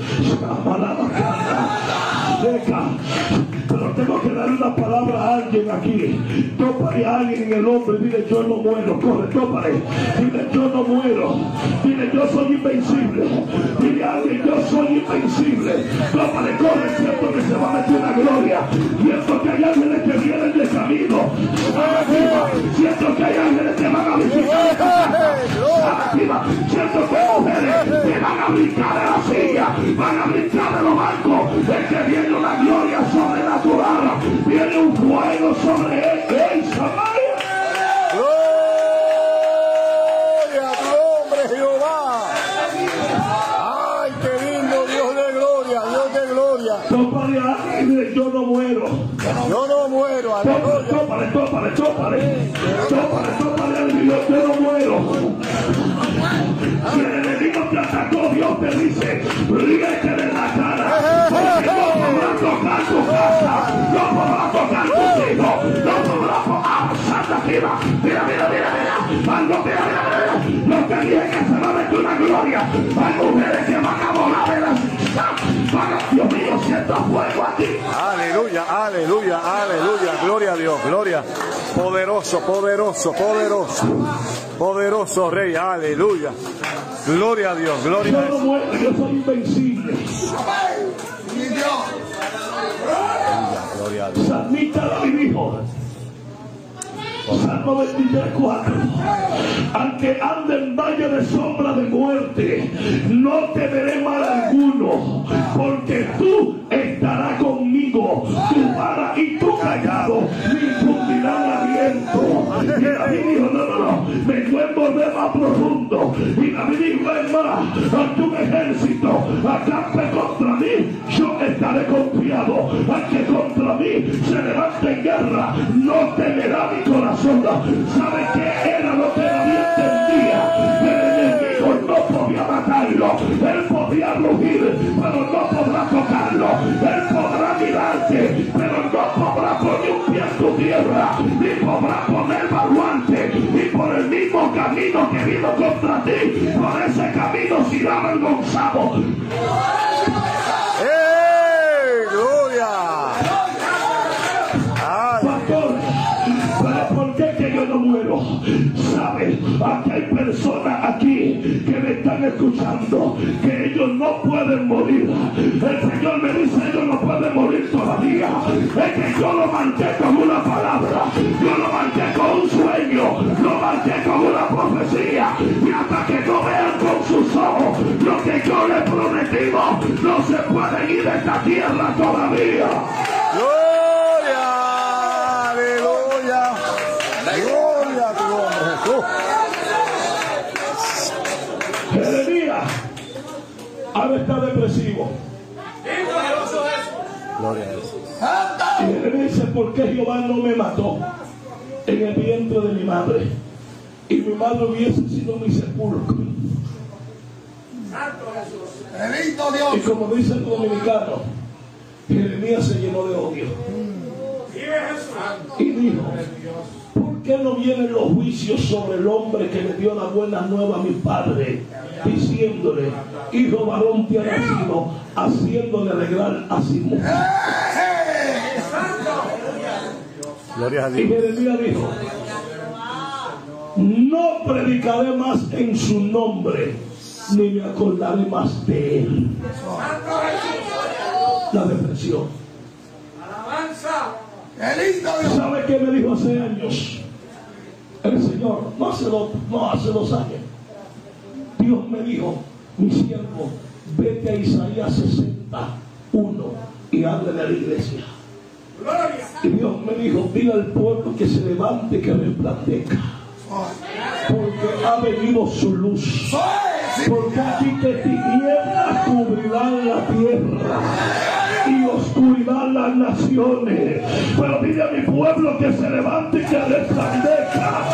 Deca. Pero tengo que darle una palabra a alguien aquí. Tópale a alguien en el hombre. Dile, yo no muero. Corre, tópale. Dile, yo no muero. Dile, yo soy invencible. Dile a alguien, yo soy invencible. Tópale, corre. Siento que se va a meter una gloria. Siento que hay ángeles que vienen de camino. Siento que hay ángeles que van a visitar. Siento que mujeres que van a brincar de la silla. Van a brincar de los bancos. Es que viene una gloria sobrenatural. Viene un fuego sobre él. ¡Ey, Samaya! ¡Gloria a tu nombre, Jehová! ¡Ay, qué lindo! Dios de gloria, Dios de gloria. Tópale a alguien, yo no muero. Yo no muero, aleluya. Tópale, tópale, tópale. Tópale, tópale a alguien, yo, yo no muero. Si el enemigo te atacó, Dios te dice, ríete de la cara. Porque no podrá tocar tu casa, no podrá tocar tus hijos, no podrá tocar Santa Gira. Mira, mira, mira, mira. Algo, mira, mira, mira. No te niegues, se va a meter una gloria. Hay mujeres que van a volar de las... Dios mío, siento fuego aquí. Aleluya, aleluya, aleluya. Gloria a Dios, gloria. Poderoso, poderoso, poderoso. Poderoso Rey, aleluya. Gloria a Dios, gloria a Dios. Yo no muero, yo soy invencible. Gloria a Dios. Salmista David dijo, Salmo veintitrés, cuatro. Aunque ande en valle de sombra de muerte, no temeré mal alguno, porque tú estarás conmigo. Tu vara y tu callado me infundirán aliento. Y David dijo, no, no, no, me voy a envolver más profundo. Y David dijo, es más, ante un ejército acampe contra mí, yo estaré confiado. Aunque contra mí se levante en guerra, no temerá mi corazón. ¿Sabe qué era lo que David entendía? El enemigo no podía matarlo. Él podía rugir, pero no podrá tocarlo. Él podrá mirarte, pero no podrá poner un pie en tu tierra, ni podrá poner baluarte. Y por el mismo camino que vino contra ti, por ese camino será avergonzado. ¡Eh! ¡Gloria! No muero. ¿Sabe? Aquí hay personas aquí que me están escuchando que ellos no pueden morir. El Señor me dice, ellos no pueden morir todavía. Es que yo lo manté con una palabra, yo lo manté con un sueño, lo manté con una profecía, y hasta que no vean con sus ojos lo que yo les prometí, no se pueden ir de esta tierra todavía. Gloria a tu nombre, Jesús. Jeremías ahora está depresivo. Gloria a Jesús. Y Jeremías dice, ¿por qué Jehová no me mató en el vientre de mi madre? Y mi madre hubiese sido mi sepulcro. Y como dice el dominicano, Jeremías se llenó de odio. Y dijo, ¿por qué no vienen los juicios sobre el hombre que le dio la buena nueva a mi padre? Diciéndole, hijo varón te ha nacido, haciéndole alegrar a su mujer. Gloria a Y Dios. Jeremías dijo, no no predicaré más en su nombre, ni me acordaré más de él. La depresión. ¿Sabe qué me dijo hace años el Señor? No hace dos, no hace dos años. Dios me dijo: mi siervo, vete a Isaías sesenta y uno y hable de la iglesia. Y Dios me dijo: dile al pueblo que se levante, que resplandezca, porque ha venido su luz. Porque aquí que tinieblas cubrirán la tierra y oscuridad las naciones. Pero dile a mi pueblo que se levante y que resplandezca.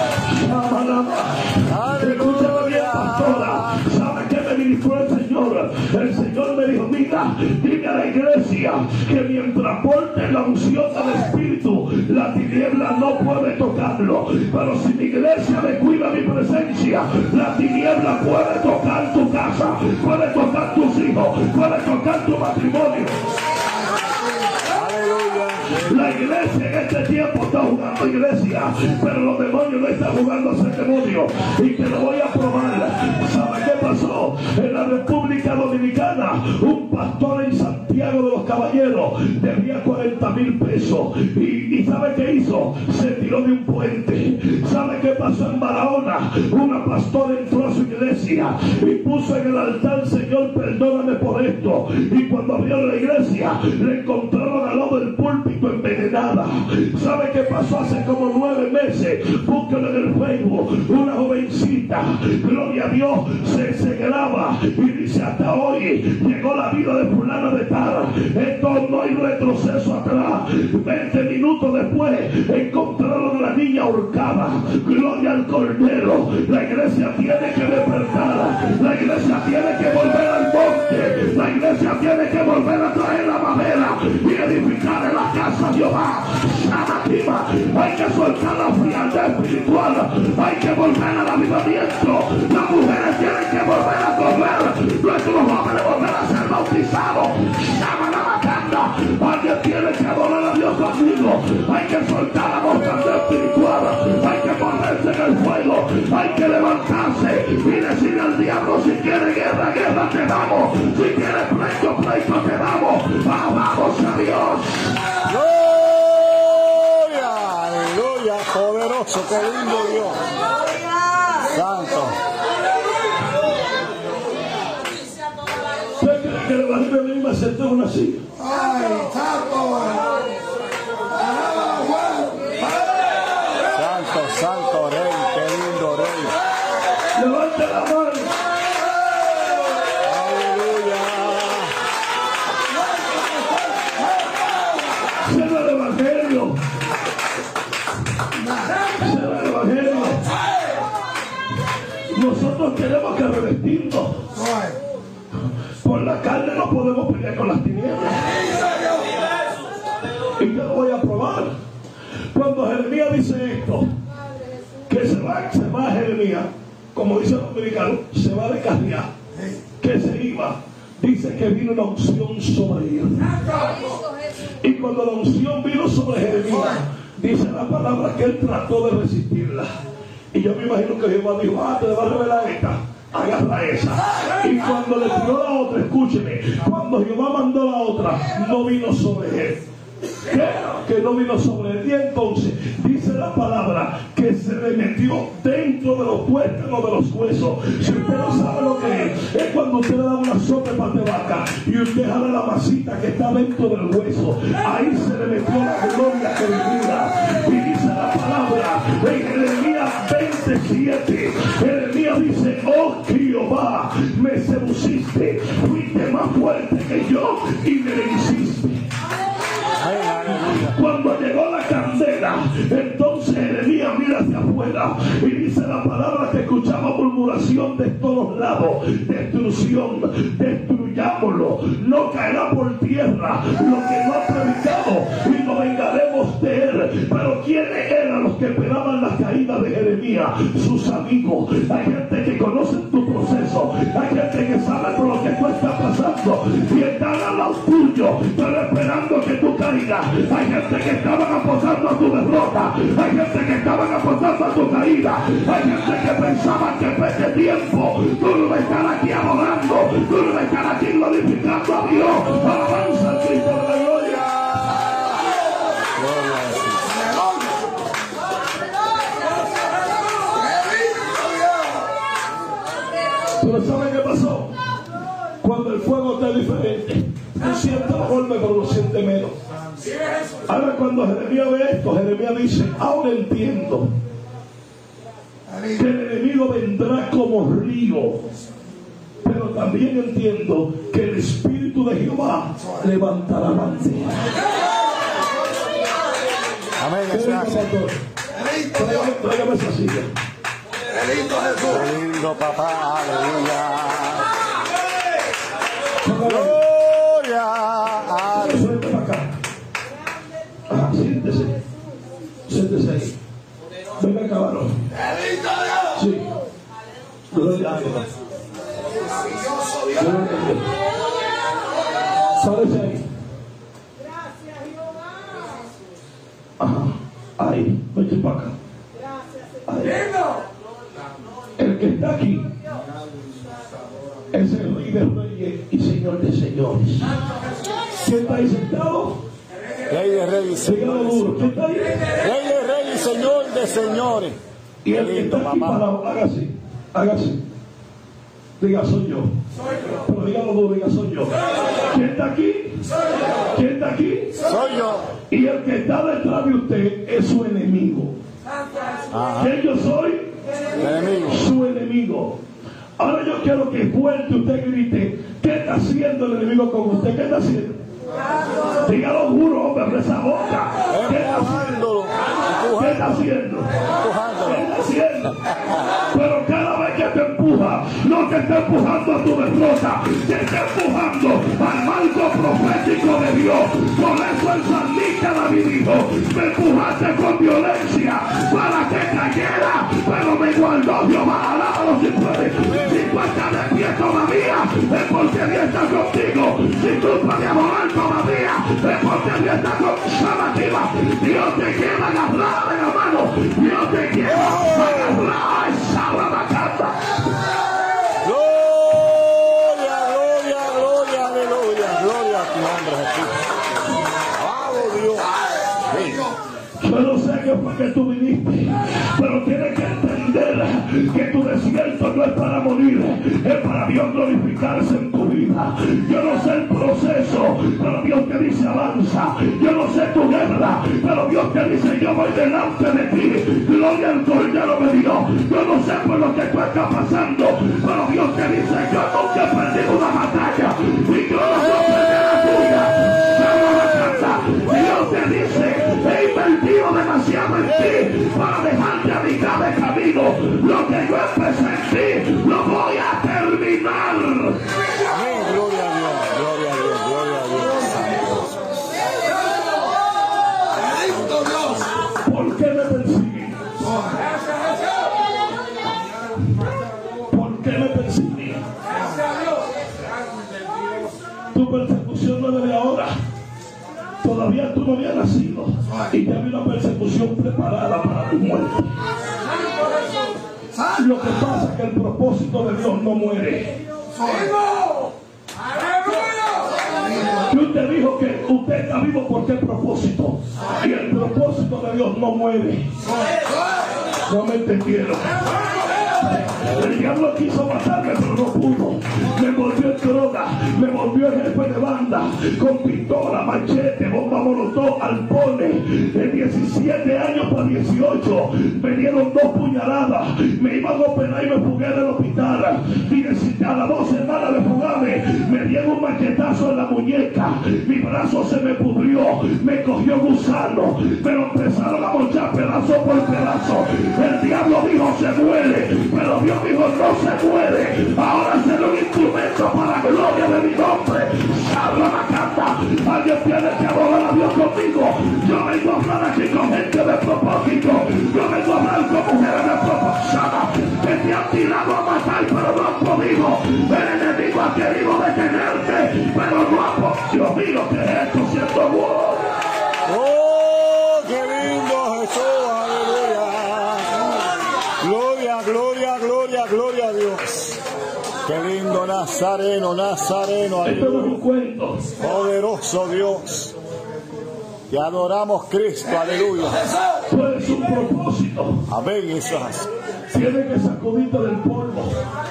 Escúchame bien, pastora. ¿Sabe qué me ministró el Señor? El Señor me dijo: mira, dile a la iglesia que mientras porte la unción del Espíritu, la tiniebla no puede tocarlo. Pero si mi iglesia me cuida mi presencia, la tiniebla puede tocar tu casa, puede tocar tus hijos, puede tocar tu matrimonio. La iglesia en este tiempo está jugando iglesia, pero los demonios no están jugando a ser demonios. Y te lo voy a probar. ¿Sabe qué pasó? En la República Dominicana, un pastor en Santiago de los Caballeros debía cuarenta mil pesos. Y, y ¿sabe qué hizo? Se tiró de un puente. ¿Sabe qué pasó en Barahona? Una pastora entró a su iglesia y puso en el altar: Señor, perdóname por esto. Y cuando abrieron la iglesia, le encontraron al lado del púlpito envenenada. ¿Sabe qué pasó hace como nueve meses? Búsquenlo en el Facebook. Una jovencita, gloria a Dios, se, se graba y dice: hasta hoy llegó la vida de fulana de tal. Esto no hay retroceso atrás. veinte minutos después encontraron a la niña ahorcada. Gloria al Cordero. La iglesia tiene que despertar. La iglesia tiene que volver al monte. La iglesia tiene que volver a traer la madera y edificar en la casa de Jehová. Hay que soltar la frialdad espiritual. Hay que volver al avivamiento. Las mujeres tienen que volver a comer. Nuestros jóvenes volver a ser bautizados. Llama la matanda. Alguien tiene que adorar a Dios conmigo. Hay que soltar la mortandad espiritual. Hay que ponerse en el fuego. Hay que levantarse y decir al diablo: si quiere guerra, guerra te damos. Si quiere pleito, pleito te damos. Vamos a Dios. ¡Gloria! ¡Aleluya! Poderoso, qué lindo Dios. Santo. ¿Usted cree que el marido de mí me sentó en una silla? Ay, santo. Santo, santo Rey, qué lindo Rey. Levante la mano. Aleluya. Cierra el evangelio. Cierra el evangelio. Nosotros tenemos que revestirnos. Por la carne no podemos pelear con las tinieblas. Y te lo voy a probar. Cuando Jeremías dice esto, que se va, se va Jeremías, como dice el dominicano, se va de carriar, que se iba, dice que vino una unción sobre él. Y cuando la unción vino sobre Jeremías, dice la palabra que él trató de resistirla. Y yo me imagino que Jehová dijo: ah, te va a revelar esta, agarra esa. Y cuando le tiró la otra, escúcheme, cuando Jehová mandó la otra, no vino sobre él. ¿Qué? Que no vino sobre él. Y entonces dice la palabra que se le metió dentro de los tuétanos de los huesos. Si usted no sabe lo que es, es cuando usted le da una sopa de pan de vaca y usted jala la masita que está dentro del hueso. Ahí se le metió la gloria que vivía. Y dice la palabra en Jeremías veintisiete, Jeremías dice: oh Jehová, me seduciste, fuiste más fuerte que yo y me venciste. Cuando llegó la candela, entonces Jeremías mira hacia afuera y dice la palabra que escuchaba murmuración de todos lados, destrucción, destruyámoslo, no caerá por tierra lo que no ha predicado y nos vengaremos de él. Pero ¿quiénes eran los que esperaban la caída de Jeremías? Jeremías, sus amigos. Hay gente que conoce tu proceso. Hay gente que sabe por lo que tú estás pasando y están al lado tuyo, pero esperando que tú caigas. Hay gente que estaban apostando a tu derrota. Hay gente que estaban apostando a tu caída. Hay gente que pensaba que pese tiempo tú no vas a estar aquí adorando, tú no vas a estar aquí glorificando a Dios. Alabanza al Cristo de la gloria. Pero ¿saben qué pasó? Cuando el fuego está diferente, tú sientes el golpe pero lo sientes menos. Ahora cuando Jeremías ve esto, Jeremías dice: ahora entiendo que el enemigo vendrá como río, pero también entiendo que el Espíritu de Jehová levantará bandera. Amén. Tráigame esa silla. Lindo papá, aleluya. Gloria a Dios. Vente para acá. Ah, siéntese. Siéntese ahí. Venga acá, varón. Sí. Gloria a Dios. Sálese ahí. Ajá. Ahí. Vete para acá. Ahí. El que está aquí es el Rey de Reyes y Señor de Señores. ¿Quién está ahí sentado? Rey de Reyes, Señor de Señor. ¿Quién está ahí? Rey de Reyes, Señor de Señores. Y el que está aquí parado, haga así, haga así. Diga: soy yo. Pero dígalo duro, diga: soy yo. ¿Quién está aquí? ¿Quién está aquí? Soy yo. Y el que está detrás de usted es su enemigo. Ajá. ¿Quién yo soy? Enemigo. Su enemigo. Ahora yo quiero que fuerte usted grite: ¿qué está haciendo el enemigo con usted? ¿Qué está haciendo? Dígalo duro, hombre, abre esa boca. ¿Qué está haciendo? ¿Qué está haciendo? ¿Qué está haciendo? Pero cada vez que te empuja, no te está empujando a tu derrota, te está empujando al marco profético de Dios. Por eso el salmista David dijo: me empujaste con violencia para que cayera, pero me guardó Jehová. Alábalo si puedes. Si tú estás de pie todavía, es porque Dios está contigo. Si tú puedes adorar todavía, es porque Dios está contigo. Dios te quiere agarrar de la mano. Dios te quiere agarrar esa rabacata. Gloria, gloria, gloria, aleluya. Gloria a tu nombre, Jesús. Alabo Dios. Yo no sé qué fue que tú viniste, pero tienes que entender que tu desierto no es para morir, es para Dios glorificarse en tu vida. Yo no sé el proceso, pero Dios te dice: avanza. Yo no sé tu guerra, pero Dios te dice: yo voy delante de ti. Gloria al Cordero de Dios. Yo no sé por lo que tú estás pasando, pero Dios te dice: yo nunca he perdido una batalla y yo no voy a perder la tuya. Dios te dice: he invertido demasiado en ti para dejarte a mitad de camino. Lo que yo empecé en ti lo voy a terminar. Amén. Gloria a Dios, gloria a Dios, gloria a Dios. ¿Por qué me persiguen? ¿Por qué me persiguen? Tu persecución no es de ahora. Todavía tú no habías nacido y ya había una persecución preparada para tu muerte. Lo que pasa es que el propósito de Dios no muere. Y usted dijo que usted está vivo por qué propósito, y el propósito de Dios no muere. No me entendieron. El diablo quiso matarme, pero no pudo. Me envolvió en droga, me envolvió en jefe de banda, con pistola, machete, bomba molotov, alpones. De diecisiete años para dieciocho, me dieron dos puñaladas, me iban a operar y me fugué del hospital. Y a las dos semanas de fugarme, me dieron un machetazo en la muñeca, mi brazo se me pudrió, me cogió gusano, pero empezaron a mochar pedazo por pedazo. El diablo dijo: se muere, pero Dios dijo: no se muere. Ahora será un instrumento para la gloria de mi nombre. Sarrabacata. Alguien tiene que adorar a Dios conmigo. Yo vengo a hablar aquí con gente de propósito. Yo vengo a hablar con mujeres de te han tirado a matar, pero no han podido. El enemigo ha querido detenerte, pero no ha podido. Dios mío, que esto siendo bueno. ¡Oh, qué lindo Jesús! ¡Aleluya! Gloria, gloria, gloria, gloria a Dios. Qué lindo Nazareno, Nazareno. Esto no es un cuento. Poderoso Dios. Te adoramos, Cristo, aleluya. Tú eres un propósito. Amén, eso es así. Tienes que sacudirte del polvo.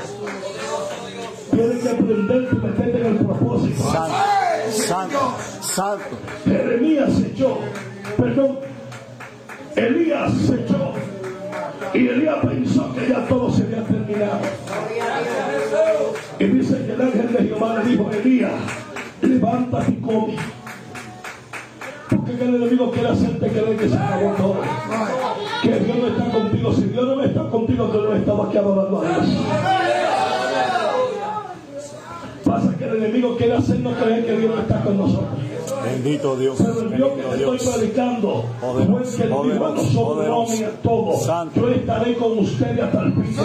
Tienes que aprenderte y meterte en el propósito. Santo, santo, santo. Jeremías se echó, perdón, Elías se echó. Y Elías pensó que ya todo se había terminado. Y dice que el ángel de Jehová le dijo a Elías: levántate y come. Porque el enemigo quiere hacerte creer que se acabó todo. Que Dios no está contigo. Si Dios no está contigo, tú no estabas aquí adorando a Dios. Pasa que el enemigo quiere hacernos creer que Dios no está con nosotros. Bendito Dios. Pero el Dios que te estoy predicando fue el que le dijo a nosotros: no, mira todo. Santo. Yo estaré con ustedes hasta el fin.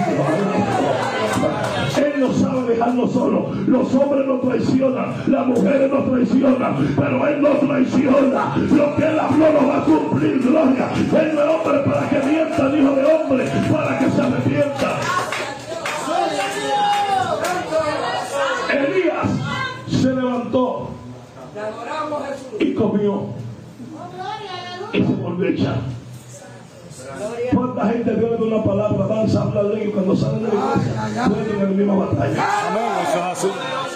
Él no sabe dejarnos solos. Los hombres nos traicionan, las mujeres nos traicionan, pero Él no traiciona. Lo que Él habló lo va a cumplir, gloria. Él no es hombre para que mienta, ni hijo de hombre para que se arrepienta. Elías se levantó y comió y se volvió a echar. ¿Cuánta gente Dios le da una palabra, danza, habla de ellos, cuando salen de la iglesia pueden en la misma batalla? Amén, eso es así.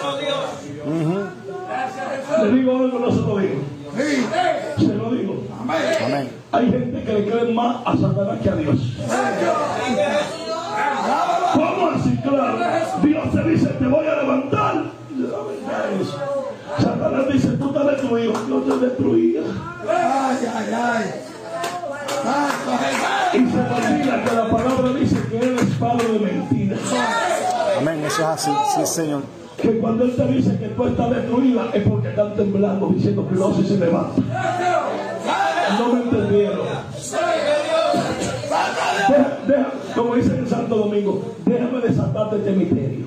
Le digo algo, no se lo digo. Se lo digo. Amén. Hay gente que le cree más a Satanás que a Dios. ¿Cómo así? Claro, Dios te dice: te voy a levantar. Satanás dice: tú te destruido. Yo te destruía. Ay, ay, ay. Y se olvida que la palabra dice que Él es padre de mentiras. Amén, eso es así. Sí, Señor. Que cuando Él te dice que tú estás destruida es porque están temblando diciendo que no, si se levanta. No me entendieron. Deja, deja, como dice en Santo Domingo, déjame desatarte este misterio.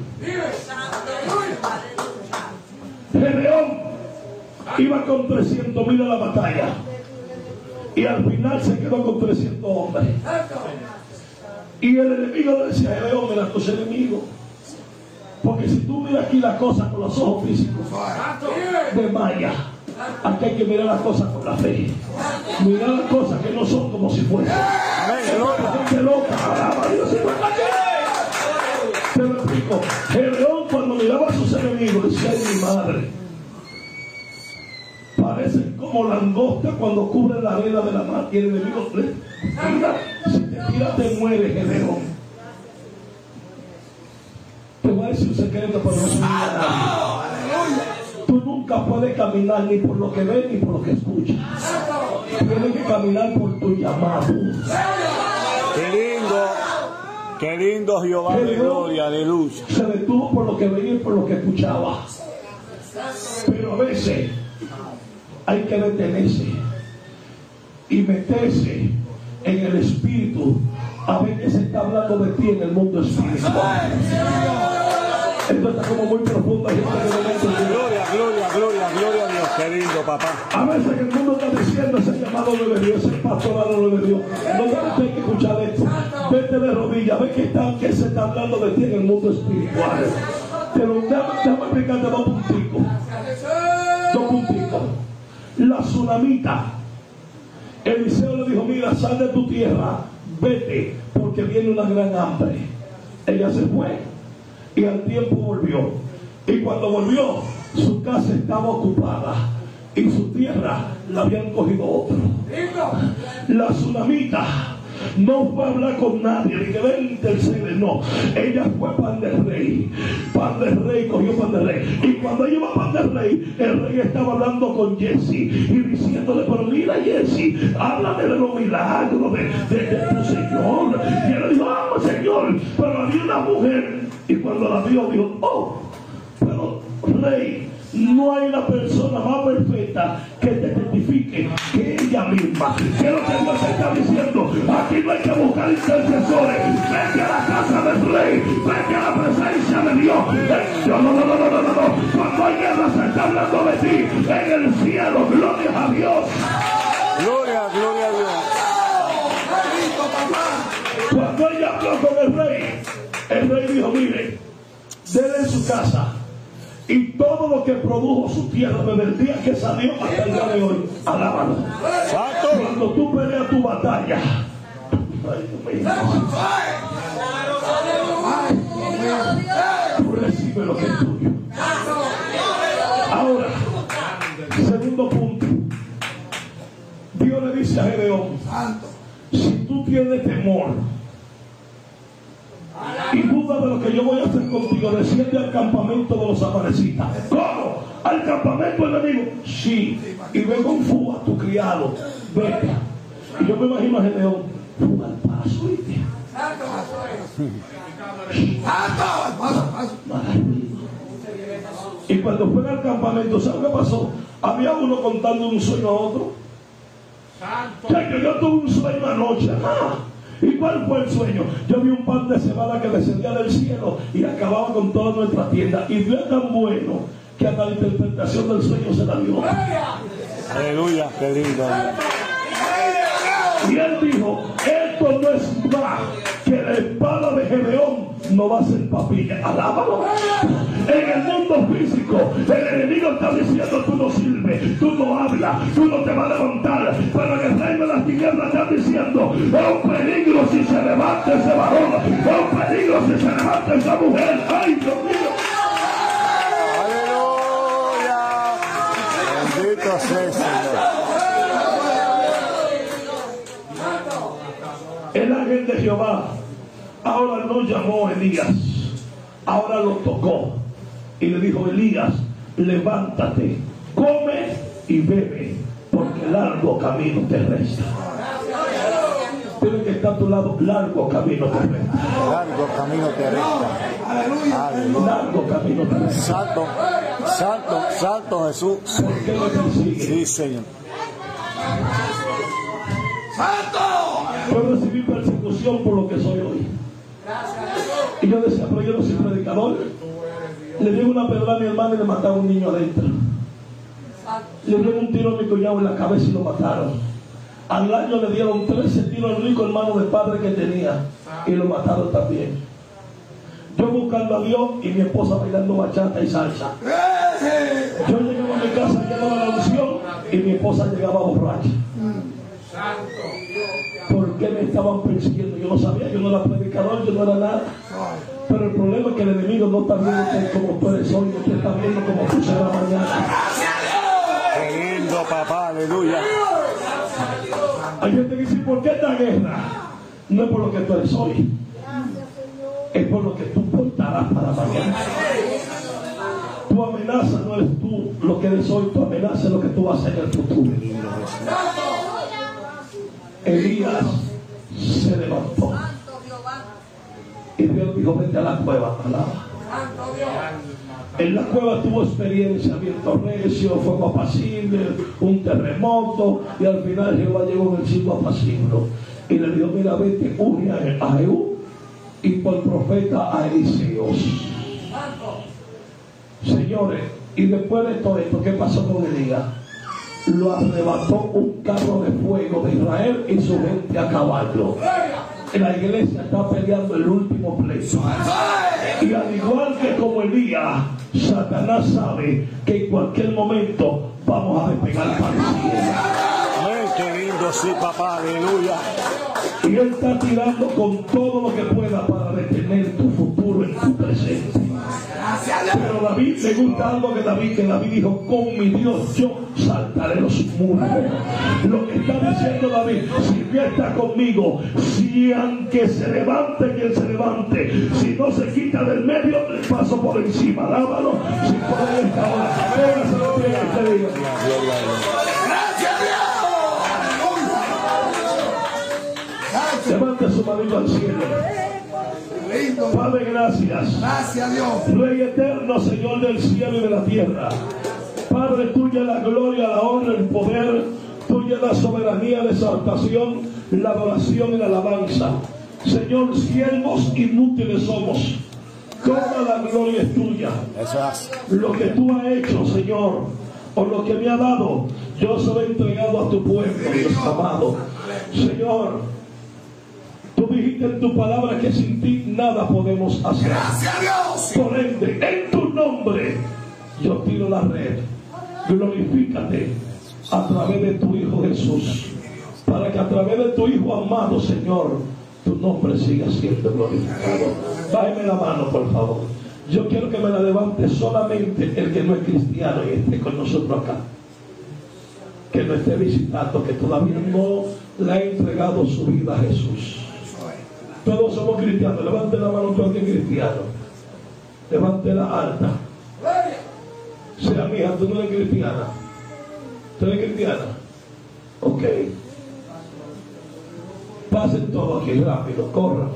Gedeón iba con trescientos mil a la batalla y al final se quedó con trescientos hombres. Y el enemigo le decía a Gedeón: mira tus enemigos, porque si tú miras aquí las cosas con los ojos físicos, de Maya, aquí hay que mirar las cosas con la fe. Mirar las cosas que no son como si fuesen. Gente loca, alaba a Dios. Te lo explico. Gedeón, cuando miraba a sus enemigos, decía: ay, mi madre, parecen como langosta cuando cubre la arena de la mar. Y el enemigo le tira. Si te tira, te mueres, Gedeón. Te voy a decir un secreto para no subir a nadie. Tú nunca puedes caminar ni por lo que ves ni por lo que escuchas. Tienes que caminar por tu llamado. Qué lindo. Qué lindo Jehová de gloria, aleluya. Se detuvo por lo que veía y por lo que escuchaba. Pero a veces hay que detenerse y meterse en el espíritu a ver qué se está hablando de ti en el mundo espiritual. Esto está como muy profundo. Hay gente que no me entiende. Gloria, gloria, gloria, gloria a Dios. Qué lindo, papá. A veces que el mundo está diciendo: ese llamado no le dio, ese pastorado no le dio. No te hay que escuchar esto. Vete de rodillas, ve que, está, que se está hablando de ti en el mundo espiritual. Te lo déjame explicarte dos punticos. Dos punticos. La tsunamita. Eliseo le dijo: mira, sal de tu tierra, vete, porque viene una gran hambre. Ella se fue y al tiempo volvió. Y cuando volvió, su casa estaba ocupada y su tierra la habían cogido otro. La tsunamita no fue a hablar con nadie, ni que ven intercede, no. Ella fue pan del rey. Pan del rey, cogió pan del rey. Y cuando ella iba a pan del rey, el rey estaba hablando con Jesse y diciéndole: pero mira, Jesse, háblame de los milagros de, de, de tu Señor. Y él le dijo: vamos, Señor. Pero había una mujer, y cuando la vio, dijo: oh, pero rey, no hay una persona más perfecta que te testifique testifique que ella misma, que lo que Dios está diciendo, aquí no hay que buscar intercesores, vete a la casa del rey, vete a la presencia de Dios. No, no, no, no, no, no, no. Cuando hay guerra se está hablando de ti en el cielo, gloria a Dios. Gloria, gloria a Dios. Cuando ella habló con el rey, el rey dijo, mire, déle en su casa y todo lo que produjo su tierra desde el día que salió hasta el día de hoy, alábalo. Cuando tú peleas tu batalla, tú recibes lo que es tuyo. Ahora, segundo punto, Dios le dice a Gedeón, si tú tienes temor y duda de lo que yo voy a hacer contigo, desciende al campamento de los amalecitas. ¿Cómo? ¿Al campamento enemigo? Sí. Y ve con Fúa, tu criado. Vete. Y yo me imagino a Gedeón, Fúa al paso, ¿viste? Y cuando fue al campamento, ¿sabes qué pasó? Había uno contando un sueño a otro. O sea, que yo tuve un sueño anoche. Ah, ¿y cuál fue el sueño? Yo vi un pan de cebada que descendía del cielo y acababa con toda nuestra tienda. Y Dios es tan bueno que hasta la interpretación del sueño se la dio. Aleluya, qué lindo. Y él dijo, esto no es más que la espada de Gedeón no va a ser papilla. Alábalo. En el mundo físico, el enemigo está diciendo, tú no sirves, tú no hablas, tú no te vas a levantar. Pero en el reino de las tinieblas están diciendo, es un peligro si se levanta ese varón, es un peligro si se levanta esa mujer. ¡Ay, Dios mío! Aleluya. Bendito sea el Señor. El ángel de Jehová ahora no llamó a Elías, ahora lo tocó y le dijo, Elías, levántate, come y bebe, porque largo camino te resta. Tiene que estar a tu lado, largo camino te resta. Largo camino te resta. Aleluya. Largo camino te resta. Santo, santo, santo Jesús. ¿Por qué me persigue? Sí, Señor. Yo recibí persecución por lo que soy hoy. Y yo decía, pero yo no soy predicador. Le di una pedrada a mi hermano y le mataron a un niño adentro. Le dieron un tiro a mi cuñado en la cabeza y lo mataron. Al año le dieron trece tiros al rico hermano de padre que tenía y lo mataron también. Yo buscando a Dios y mi esposa bailando bachata y salsa. Yo llegaba a mi casa lleno de la unción y mi esposa llegaba borracha. ¿Por qué me estaban persiguiendo? Yo no sabía, yo no era predicador, yo no era nada. Pero el problema es que el enemigo no está viendo como tú eres hoy, no te está viendo como tú serás mañana. Qué lindo, papá, aleluya. Hay gente que dice, ¿por qué esta guerra? No es por lo que tú eres hoy, es por lo que tú portarás para mañana. Tu amenaza no eres tú lo que eres hoy, tu amenaza es lo que tú vas a hacer en el futuro. Elías se levantó y Dios dijo, vete a la cueva, alaba. En la cueva tuvo experiencia, viento recio, fuego apacible, un terremoto, y al final Jehová llegó en el sitio apacible y le dijo, mira, vete, une a Jehú y por profeta a Eliseos. Señores, y después de todo esto, ¿qué pasó con Elías? Lo arrebató un carro de fuego de Israel y su gente a caballo. La iglesia está peleando el último pleito. Y al igual que como Elías, Satanás sabe que en cualquier momento vamos a despegar para el cielo. Amén, qué lindo, sí, papá, aleluya. Y él está tirando con todo lo que pueda para detener tu futuro en tu presente. Pero David, le gusta algo que David, que David dijo, con mi Dios yo saltaré los muros. Lo que está diciendo David, si Dios está conmigo, si aunque se levante quien se levante, si no se quita del medio, le paso por encima. Alábalo, si puede esta hora. Véngase lo que te digo. Gracias Dios. Levante su manito al cielo. Padre, gracias. Gracias Dios. Rey eterno, Señor del cielo y de la tierra. Padre, tuya la gloria, la honra, el poder, tuya la soberanía, la exaltación, la adoración y la alabanza. Señor, siervos inútiles somos. Toda la gloria es tuya. Lo que tú has hecho, Señor, o lo que me ha dado, yo se lo he entregado a tu pueblo, Dios amado. Señor, tú dijiste en tu palabra que sin ti nada podemos hacer. Por ende, en tu nombre, yo tiro la red. Glorifícate a través de tu Hijo Jesús, para que a través de tu Hijo amado, Señor, tu nombre siga siendo glorificado. Bájeme la mano, por favor. Yo quiero que me la levante solamente el que no es cristiano y esté con nosotros acá, que no esté visitando, que todavía no le ha entregado su vida a Jesús. Todos somos cristianos. Levante la mano todo alguien cristiano. Levante la alta. Sea mi hija, tú no eres cristiana. ¿Tú eres cristiana? Ok. Pasen todo aquí rápido, corran.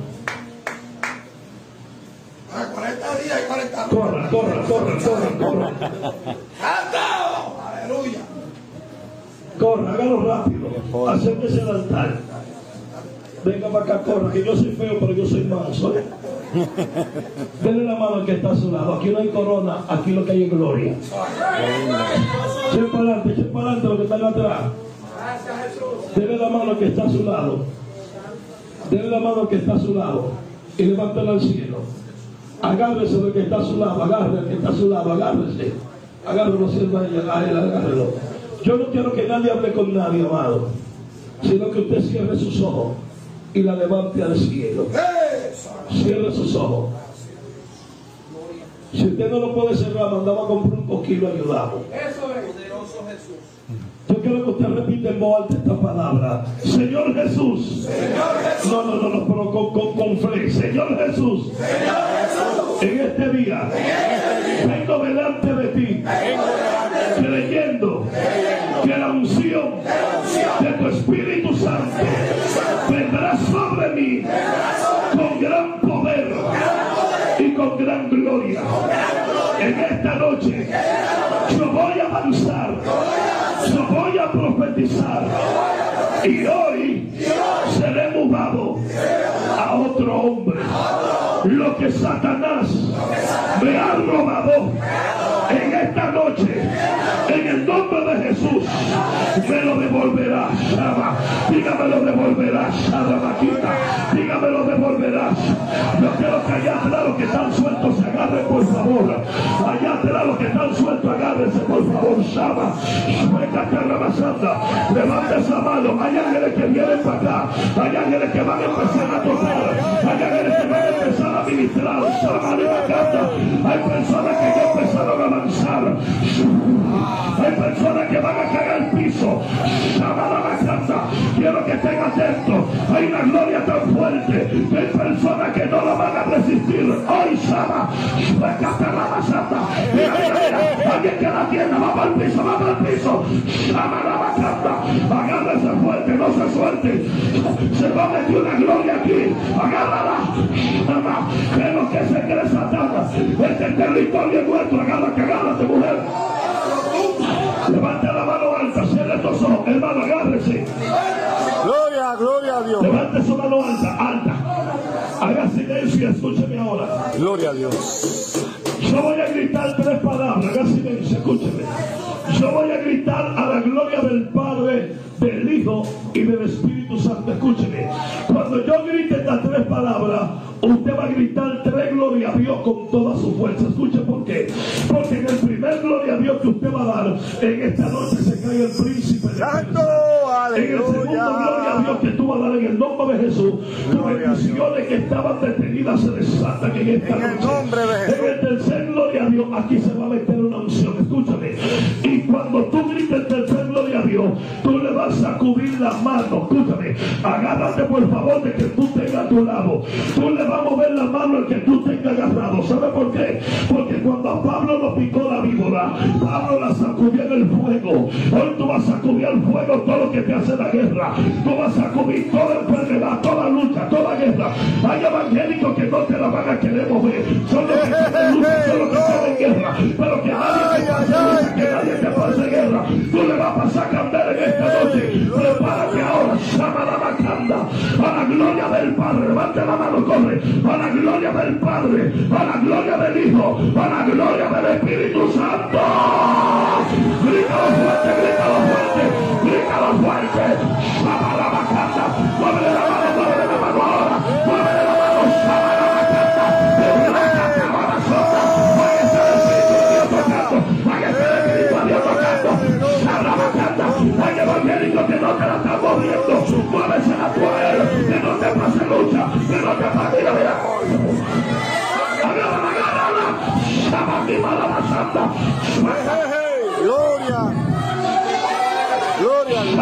cuarenta días y cuarenta días. Corran, corran, corran, corran, corran. Aleluya. Corran, háganlo rápido. Acérquese al altar. Venga para acá, corran, que yo soy feo, pero yo soy manso. ¿eh? Denle la mano al que está a su lado. Aquí no hay corona, aquí lo que hay es gloria. Echen para adelante, echen para adelante lo que están atrás. Denle la mano al que está a su lado. Denle la mano al que está a su lado. Y levántela al cielo. Agárrese del que está a su lado. Agárrese al que está a su lado. Agárrese. Agárrelo, sirva y agárrelo. Yo no quiero que nadie hable con nadie, amado, sino que usted cierre sus ojos y la levante al cielo. Cierre sus ojos. Si usted no lo puede cerrar, mandamos a comprar un coquilo y ayudamos. Eso es poderoso Jesús. Yo quiero que usted repita en voz alta esta palabra. Señor Jesús. Señor Jesús. No, no, no, no, pero con, con, con fe. Señor Jesús. Señor Jesús. En este día, vengo delante de ti, creyendo que la unción de tu Espíritu Santo vendrá sobre mí con gran poder y con gran gloria. En esta noche yo voy a avanzar, yo voy a profetizar, y hoy seré mudado a otro hombre. Lo que Satanás me ha robado en esta noche, en el nombre de Jesús, me lo devolverás. Dígame lo devolverás, dígame lo devolverás. Yo quiero que allá atrás los que están sueltos se agarren, por favor. Allá atrás los que están sueltos, agárrense, por favor. Shama, levanta esa mano. Hay ángeles que vienen para acá, hay ángeles que van a empezar a tocar, hay ángeles que van a empezar a ministrar. Hay personas que ya empezaron a avanzar, hay personas que van a caer al piso. Quiero que estén atentos. Hay una gloria tan fuerte que hay personas que no la van a resistir. Hoy Shama, alguien que la tienda va para el piso, va para el piso. Shama la bacata, agárrese fuerte, no se suelte. Se va a meter una gloria aquí, agárrala. Shama, que lo que se cree Satanás, este territorio es nuestro. Agárrate, agárrate, mujer. Levante la mano alta, cierre estos ojos, hermano, agárrese. Gloria, gloria a Dios. Levante su mano alta, alta. Haga silencio y escúcheme ahora. Gloria a Dios. Yo voy a gritar tres palabras, haga silencio, escúcheme. Yo voy a gritar a la gloria del Padre, del Hijo y del Espíritu Santo. Escúcheme. Cuando yo grite estas tres palabras, usted va a gritar tres gloria a Dios con toda su fuerza. Escuche por qué. Porque en el primer gloria a Dios que usted va a dar, en esta noche se cae el príncipe de Santo, en el segundo gloria a Dios que tú vas a dar en el nombre de Jesús, tus bendiciones que estaban detenidas se desatan en esta en noche. el nombre de Jesús. En el tercer gloria a Dios, aquí se va a meter una unción. Escúchame. Y cuando tú grites el tercer gloria a Dios, tú le vas a sacudir la mano. Escúchame. Agárrate por favor de que tú tengas a tu lado. Tú le vas a mover la mano al que tú tengas agarrado. ¿Sabe por qué? Porque cuando a Pablo lo picó la víbora, Pablo la sacudió en el fuego. Hoy tú vas a sacudir al fuego todo lo que te hace la guerra. Tú vas a sacudir toda enfermedad, toda lucha, toda guerra. Hay evangélicos que no te la van a querer mover. Son los que tienen lucha, son los que tienen guerra. Pero que nadie te pase lucha, que nadie te gloria del Padre. Levante la mano, corre. A la gloria del Padre, a la gloria del Hijo, a la gloria del Espíritu Santo. Grítalo fuerte, grítalo fuerte, grítalo fuerte. Sama la bacata, muévele la mano, muévele la mano ahora, muévele la mano, sama la bacata, bacata, babazota. Váyase el Espíritu de Dios tocando, váyase el Espíritu de Dios tocando, sama la bacata. Hay evangélicos que no te la están moviendo, muévese la tuya, que no te pase lucha, que no te pase la vida. Gloria. Gloria a Dios.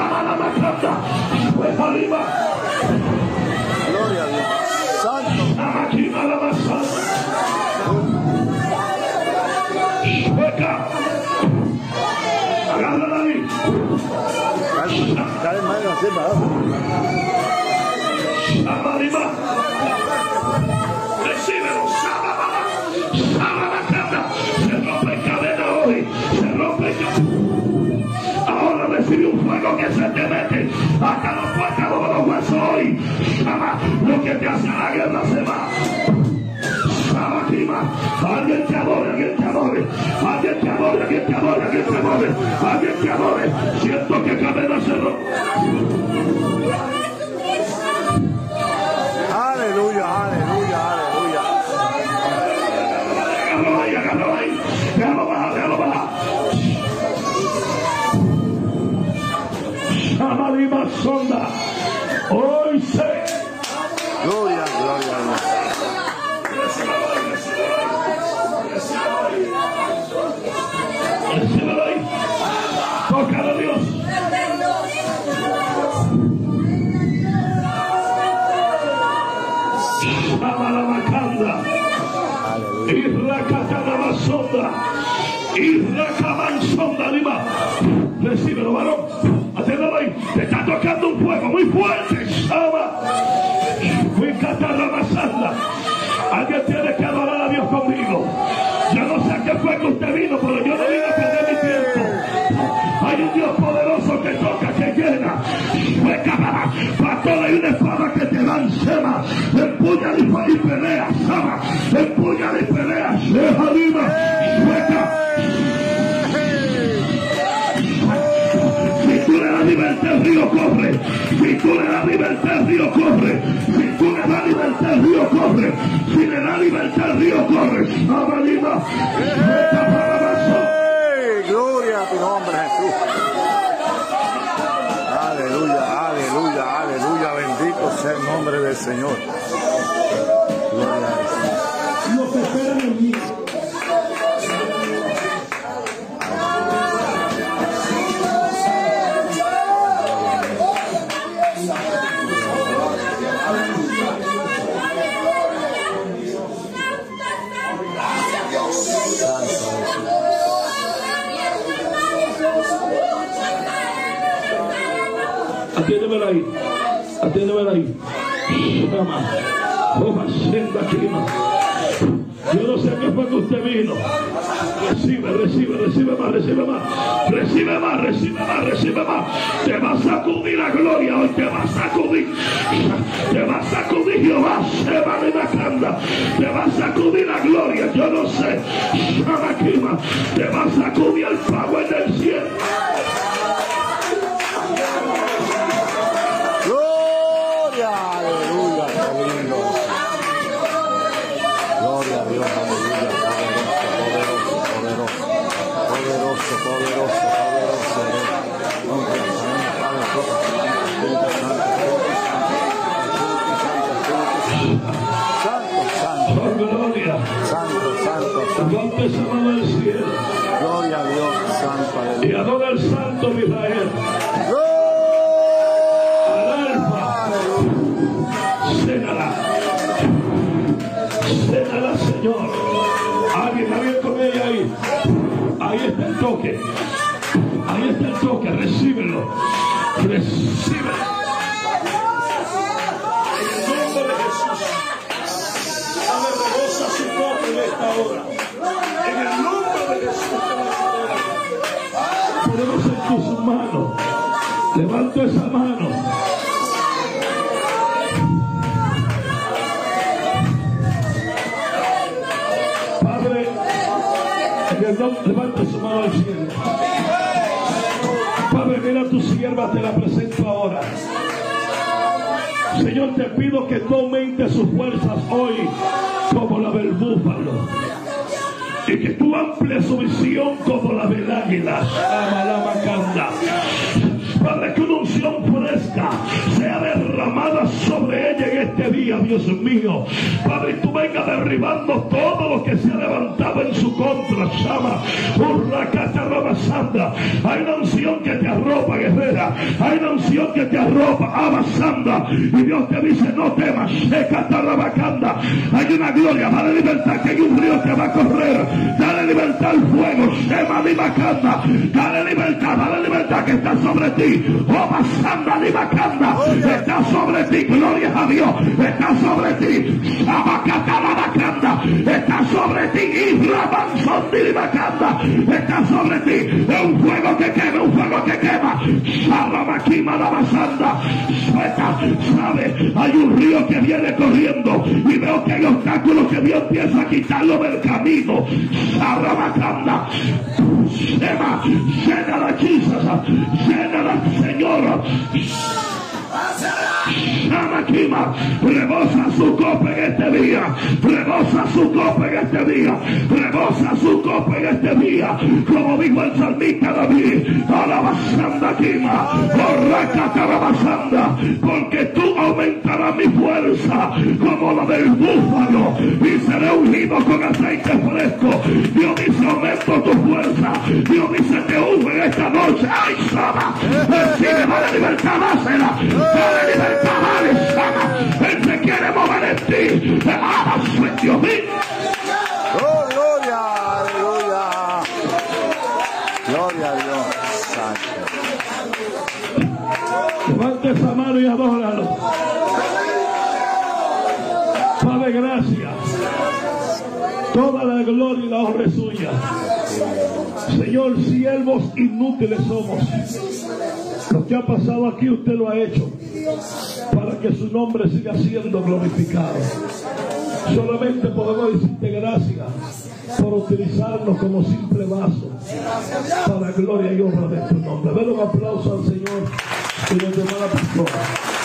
Gloria a Dios. Santo. Agárrala ahí. Dale más de hacer más. Amarima. Recíbelo. Se rompe cadena hoy. Se rompe cadena. Ahora recibe un fuego que se te mete hasta los tuétanos de los huesos hoy. Ama, lo que te hace la guerra se va. Alguien te adore, alguien te adore, alguien te adore, alguien te adore, alguien te adore, alguien te adore. Siento que cadena se rompe. Aleluya, aleluya, aleluya. Agárralo ahí, agárralo ahí. Déjalo bajar, déjalo bajar. Amarima sonda. Hoy sé. Gloria, gloria a Dios. Recíbelo ahí. Tócalo, Dios. Amalabacanda. Irracatanamasonda. Irracamanzonda, Lima. Recíbelo, varón. Haciéndolo ahí. Te está tocando un fuego muy fuerte. Ama. Irracatanamasanda. Alguien tiene que adorar a Dios conmigo. Yo no sé a qué fue que usted vino, pero yo no vine a perder mi tiempo. Hay un Dios poderoso que toca, que llena. Fue cámara. Pastor, hay una espada que te dan sema. Empuña y pelea. Sama. Empuña y pelea. Deja Lima. Sueca. Si tú le das libertad, el río corre. Si tú le das libertad, el río corre. Si tú le das libertad, el río corre. Si le das libertad, el río corre. Amalima. Gloria a tu nombre, Jesús. Aleluya, aleluya, aleluya. Bendito sea el nombre del Señor. Gloria a Dios. Los esperan en mí. Atiéndemela ahí, atiéndemela ahí. Mamá, toma, sienta aquí, mamá. Yo no sé a qué fue que usted vino. Recibe, recibe, recibe más, recibe más. Recibe más, recibe más, recibe más. Te va a sacudir la gloria hoy, te va a sacudir. Te va a sacudir Jehová, se va de la canda. Te va a sacudir la gloria, yo no sé. Shamaquima, te va a sacudir el power del cielo. Aleluya, qué lindo. Gloria a Dios, aleluya. Poderoso, poderoso, poderoso, poderoso, Santo, santo. Gloria. Santo, santo, santo. Levante esa mano al cielo. Gloria a Dios, santo, Y aleluya. adora al Santo de Israel. Cénala, cénala, Señor. Alguien, alguien con ella ahí. Ahí está el toque. Ahí está el toque. Recíbelo. Recíbelo. En el nombre de Jesús. Dame rebosa su toque en esta hora. En el nombre de Jesús. Ponemos en tus manos. Levanto esa mano. Perdón, levante su mano al cielo. Padre, mira a tu sierva, te la presento ahora. Señor, te pido que tú aumentes sus fuerzas hoy como la del búfalo, y que tú amplies su visión como la del águila. Amalabacanda. Padre, que una unción fresca sea derramada sobre ella en este día, Dios mío. Padre, tú venga derribando todo lo que se ha levantado en su contra. Shama, Urracata, Rabasanda. Hay una unción que te arropa, guerrera. Hay una unción que te arropa, Abasanda. Y Dios te dice, no temas, Shekata, Rabacanda. Hay una gloria, dale libertad, que hay un río que va a correr. Dale libertad al fuego, Shema, Dimacanda. Dale libertad, dale libertad que está sobre ti. Oh, Basanda, Dimacanda. Está sobre ti, gloria a Dios. Está sobre ti, Shabakata, Rabacanda. Está sobre ti, Israbanson, Dimacanda. Está sobre ti, es un fuego que quema, un fuego que quema. Shabakima, Rabasanda. Suelta, sabe, hay un río que viene corriendo y veo que hay obstáculos que Dios empieza a quitarlo del camino. Shabakanda. Shema, llena la chisas, llena la Señora. Shamaquima, rebosa su copa en este día, rebosa su copa en este día, rebosa su copa en este día, como dijo el salmista David, alabasanda quima, orracata alabasanda, porque tú aumentarás mi fuerza como la del búfalo y seré ungido con aceite fresco. Dios dice, aumento tu fuerza. Dios dice, te unjo en esta noche. Ay, Sama, recibe, dale libertad, dásela, dale libertad, dale, Sama. Él se quiere mover en ti. Ah, Dios mío. Oh, gloria, aleluya. Gloria a Dios. Santo. Levante esa mano y adóralo. Padre, gracias. Toda la gloria y la honra es suya. Señor, siervos inútiles somos. Lo que ha pasado aquí usted lo ha hecho para que su nombre siga siendo glorificado. Solamente podemos decirte gracias por utilizarnos como simple vaso para la gloria y honra de tu nombre. Denle un aplauso al Señor y los demás a la pastora.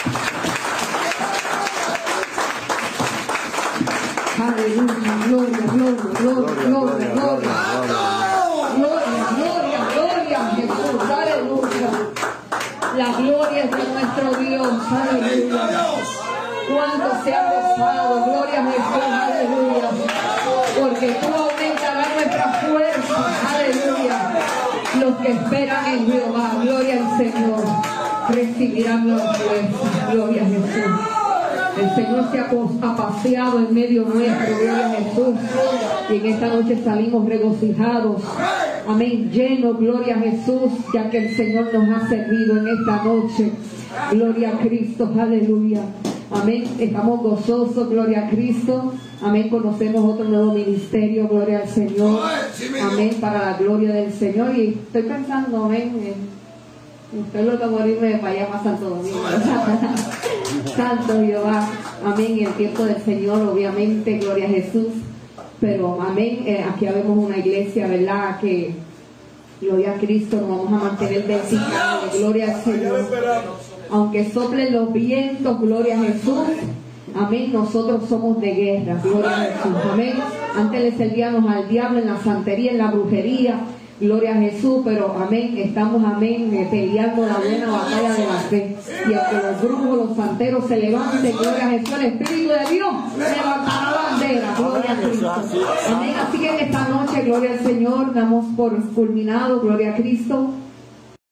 Aleluya, gloria, gloria, gloria, gloria, gloria. Gloria, gloria, gloria a Jesús, aleluya. La gloria es de nuestro Dios, aleluya. Cuánto se ha gozado, gloria a Jesús, aleluya. Porque tú aumentarás nuestra fuerza, aleluya. Los que esperan en Jehová, gloria al Señor, recibirán la fuerza, gloria a Jesús. El Señor se ha paseado en medio nuestro, gloria a Jesús. Y en esta noche salimos regocijados, amén, llenos, gloria a Jesús, ya que el Señor nos ha servido en esta noche. Gloria a Cristo, aleluya. Amén, estamos gozosos, gloria a Cristo. Amén, conocemos otro nuevo ministerio, gloria al Señor. Amén, para la gloria del Señor. Y estoy pensando, amén, usted lo que morirme para allá más Santo Domingo. Santo Jehová, amén, en el tiempo del Señor, obviamente, gloria a Jesús. Pero, amén, eh, aquí vemos una iglesia, ¿verdad? Que, gloria a Cristo, nos vamos a mantener verticales, gloria al Señor. Aunque soplen los vientos, gloria a Jesús. Amén, nosotros somos de guerra, gloria a Jesús. Amén, antes le servíamos al diablo en la santería, en la brujería. Gloria a Jesús, pero amén, estamos amén, eh, peleando la buena batalla de la fe. Y aunque los brujos, los santeros se levanten, gloria a Jesús, el Espíritu de Dios levantará bandera, gloria a Cristo. Amén, así que en esta noche, gloria al Señor, damos por culminado, gloria a Cristo.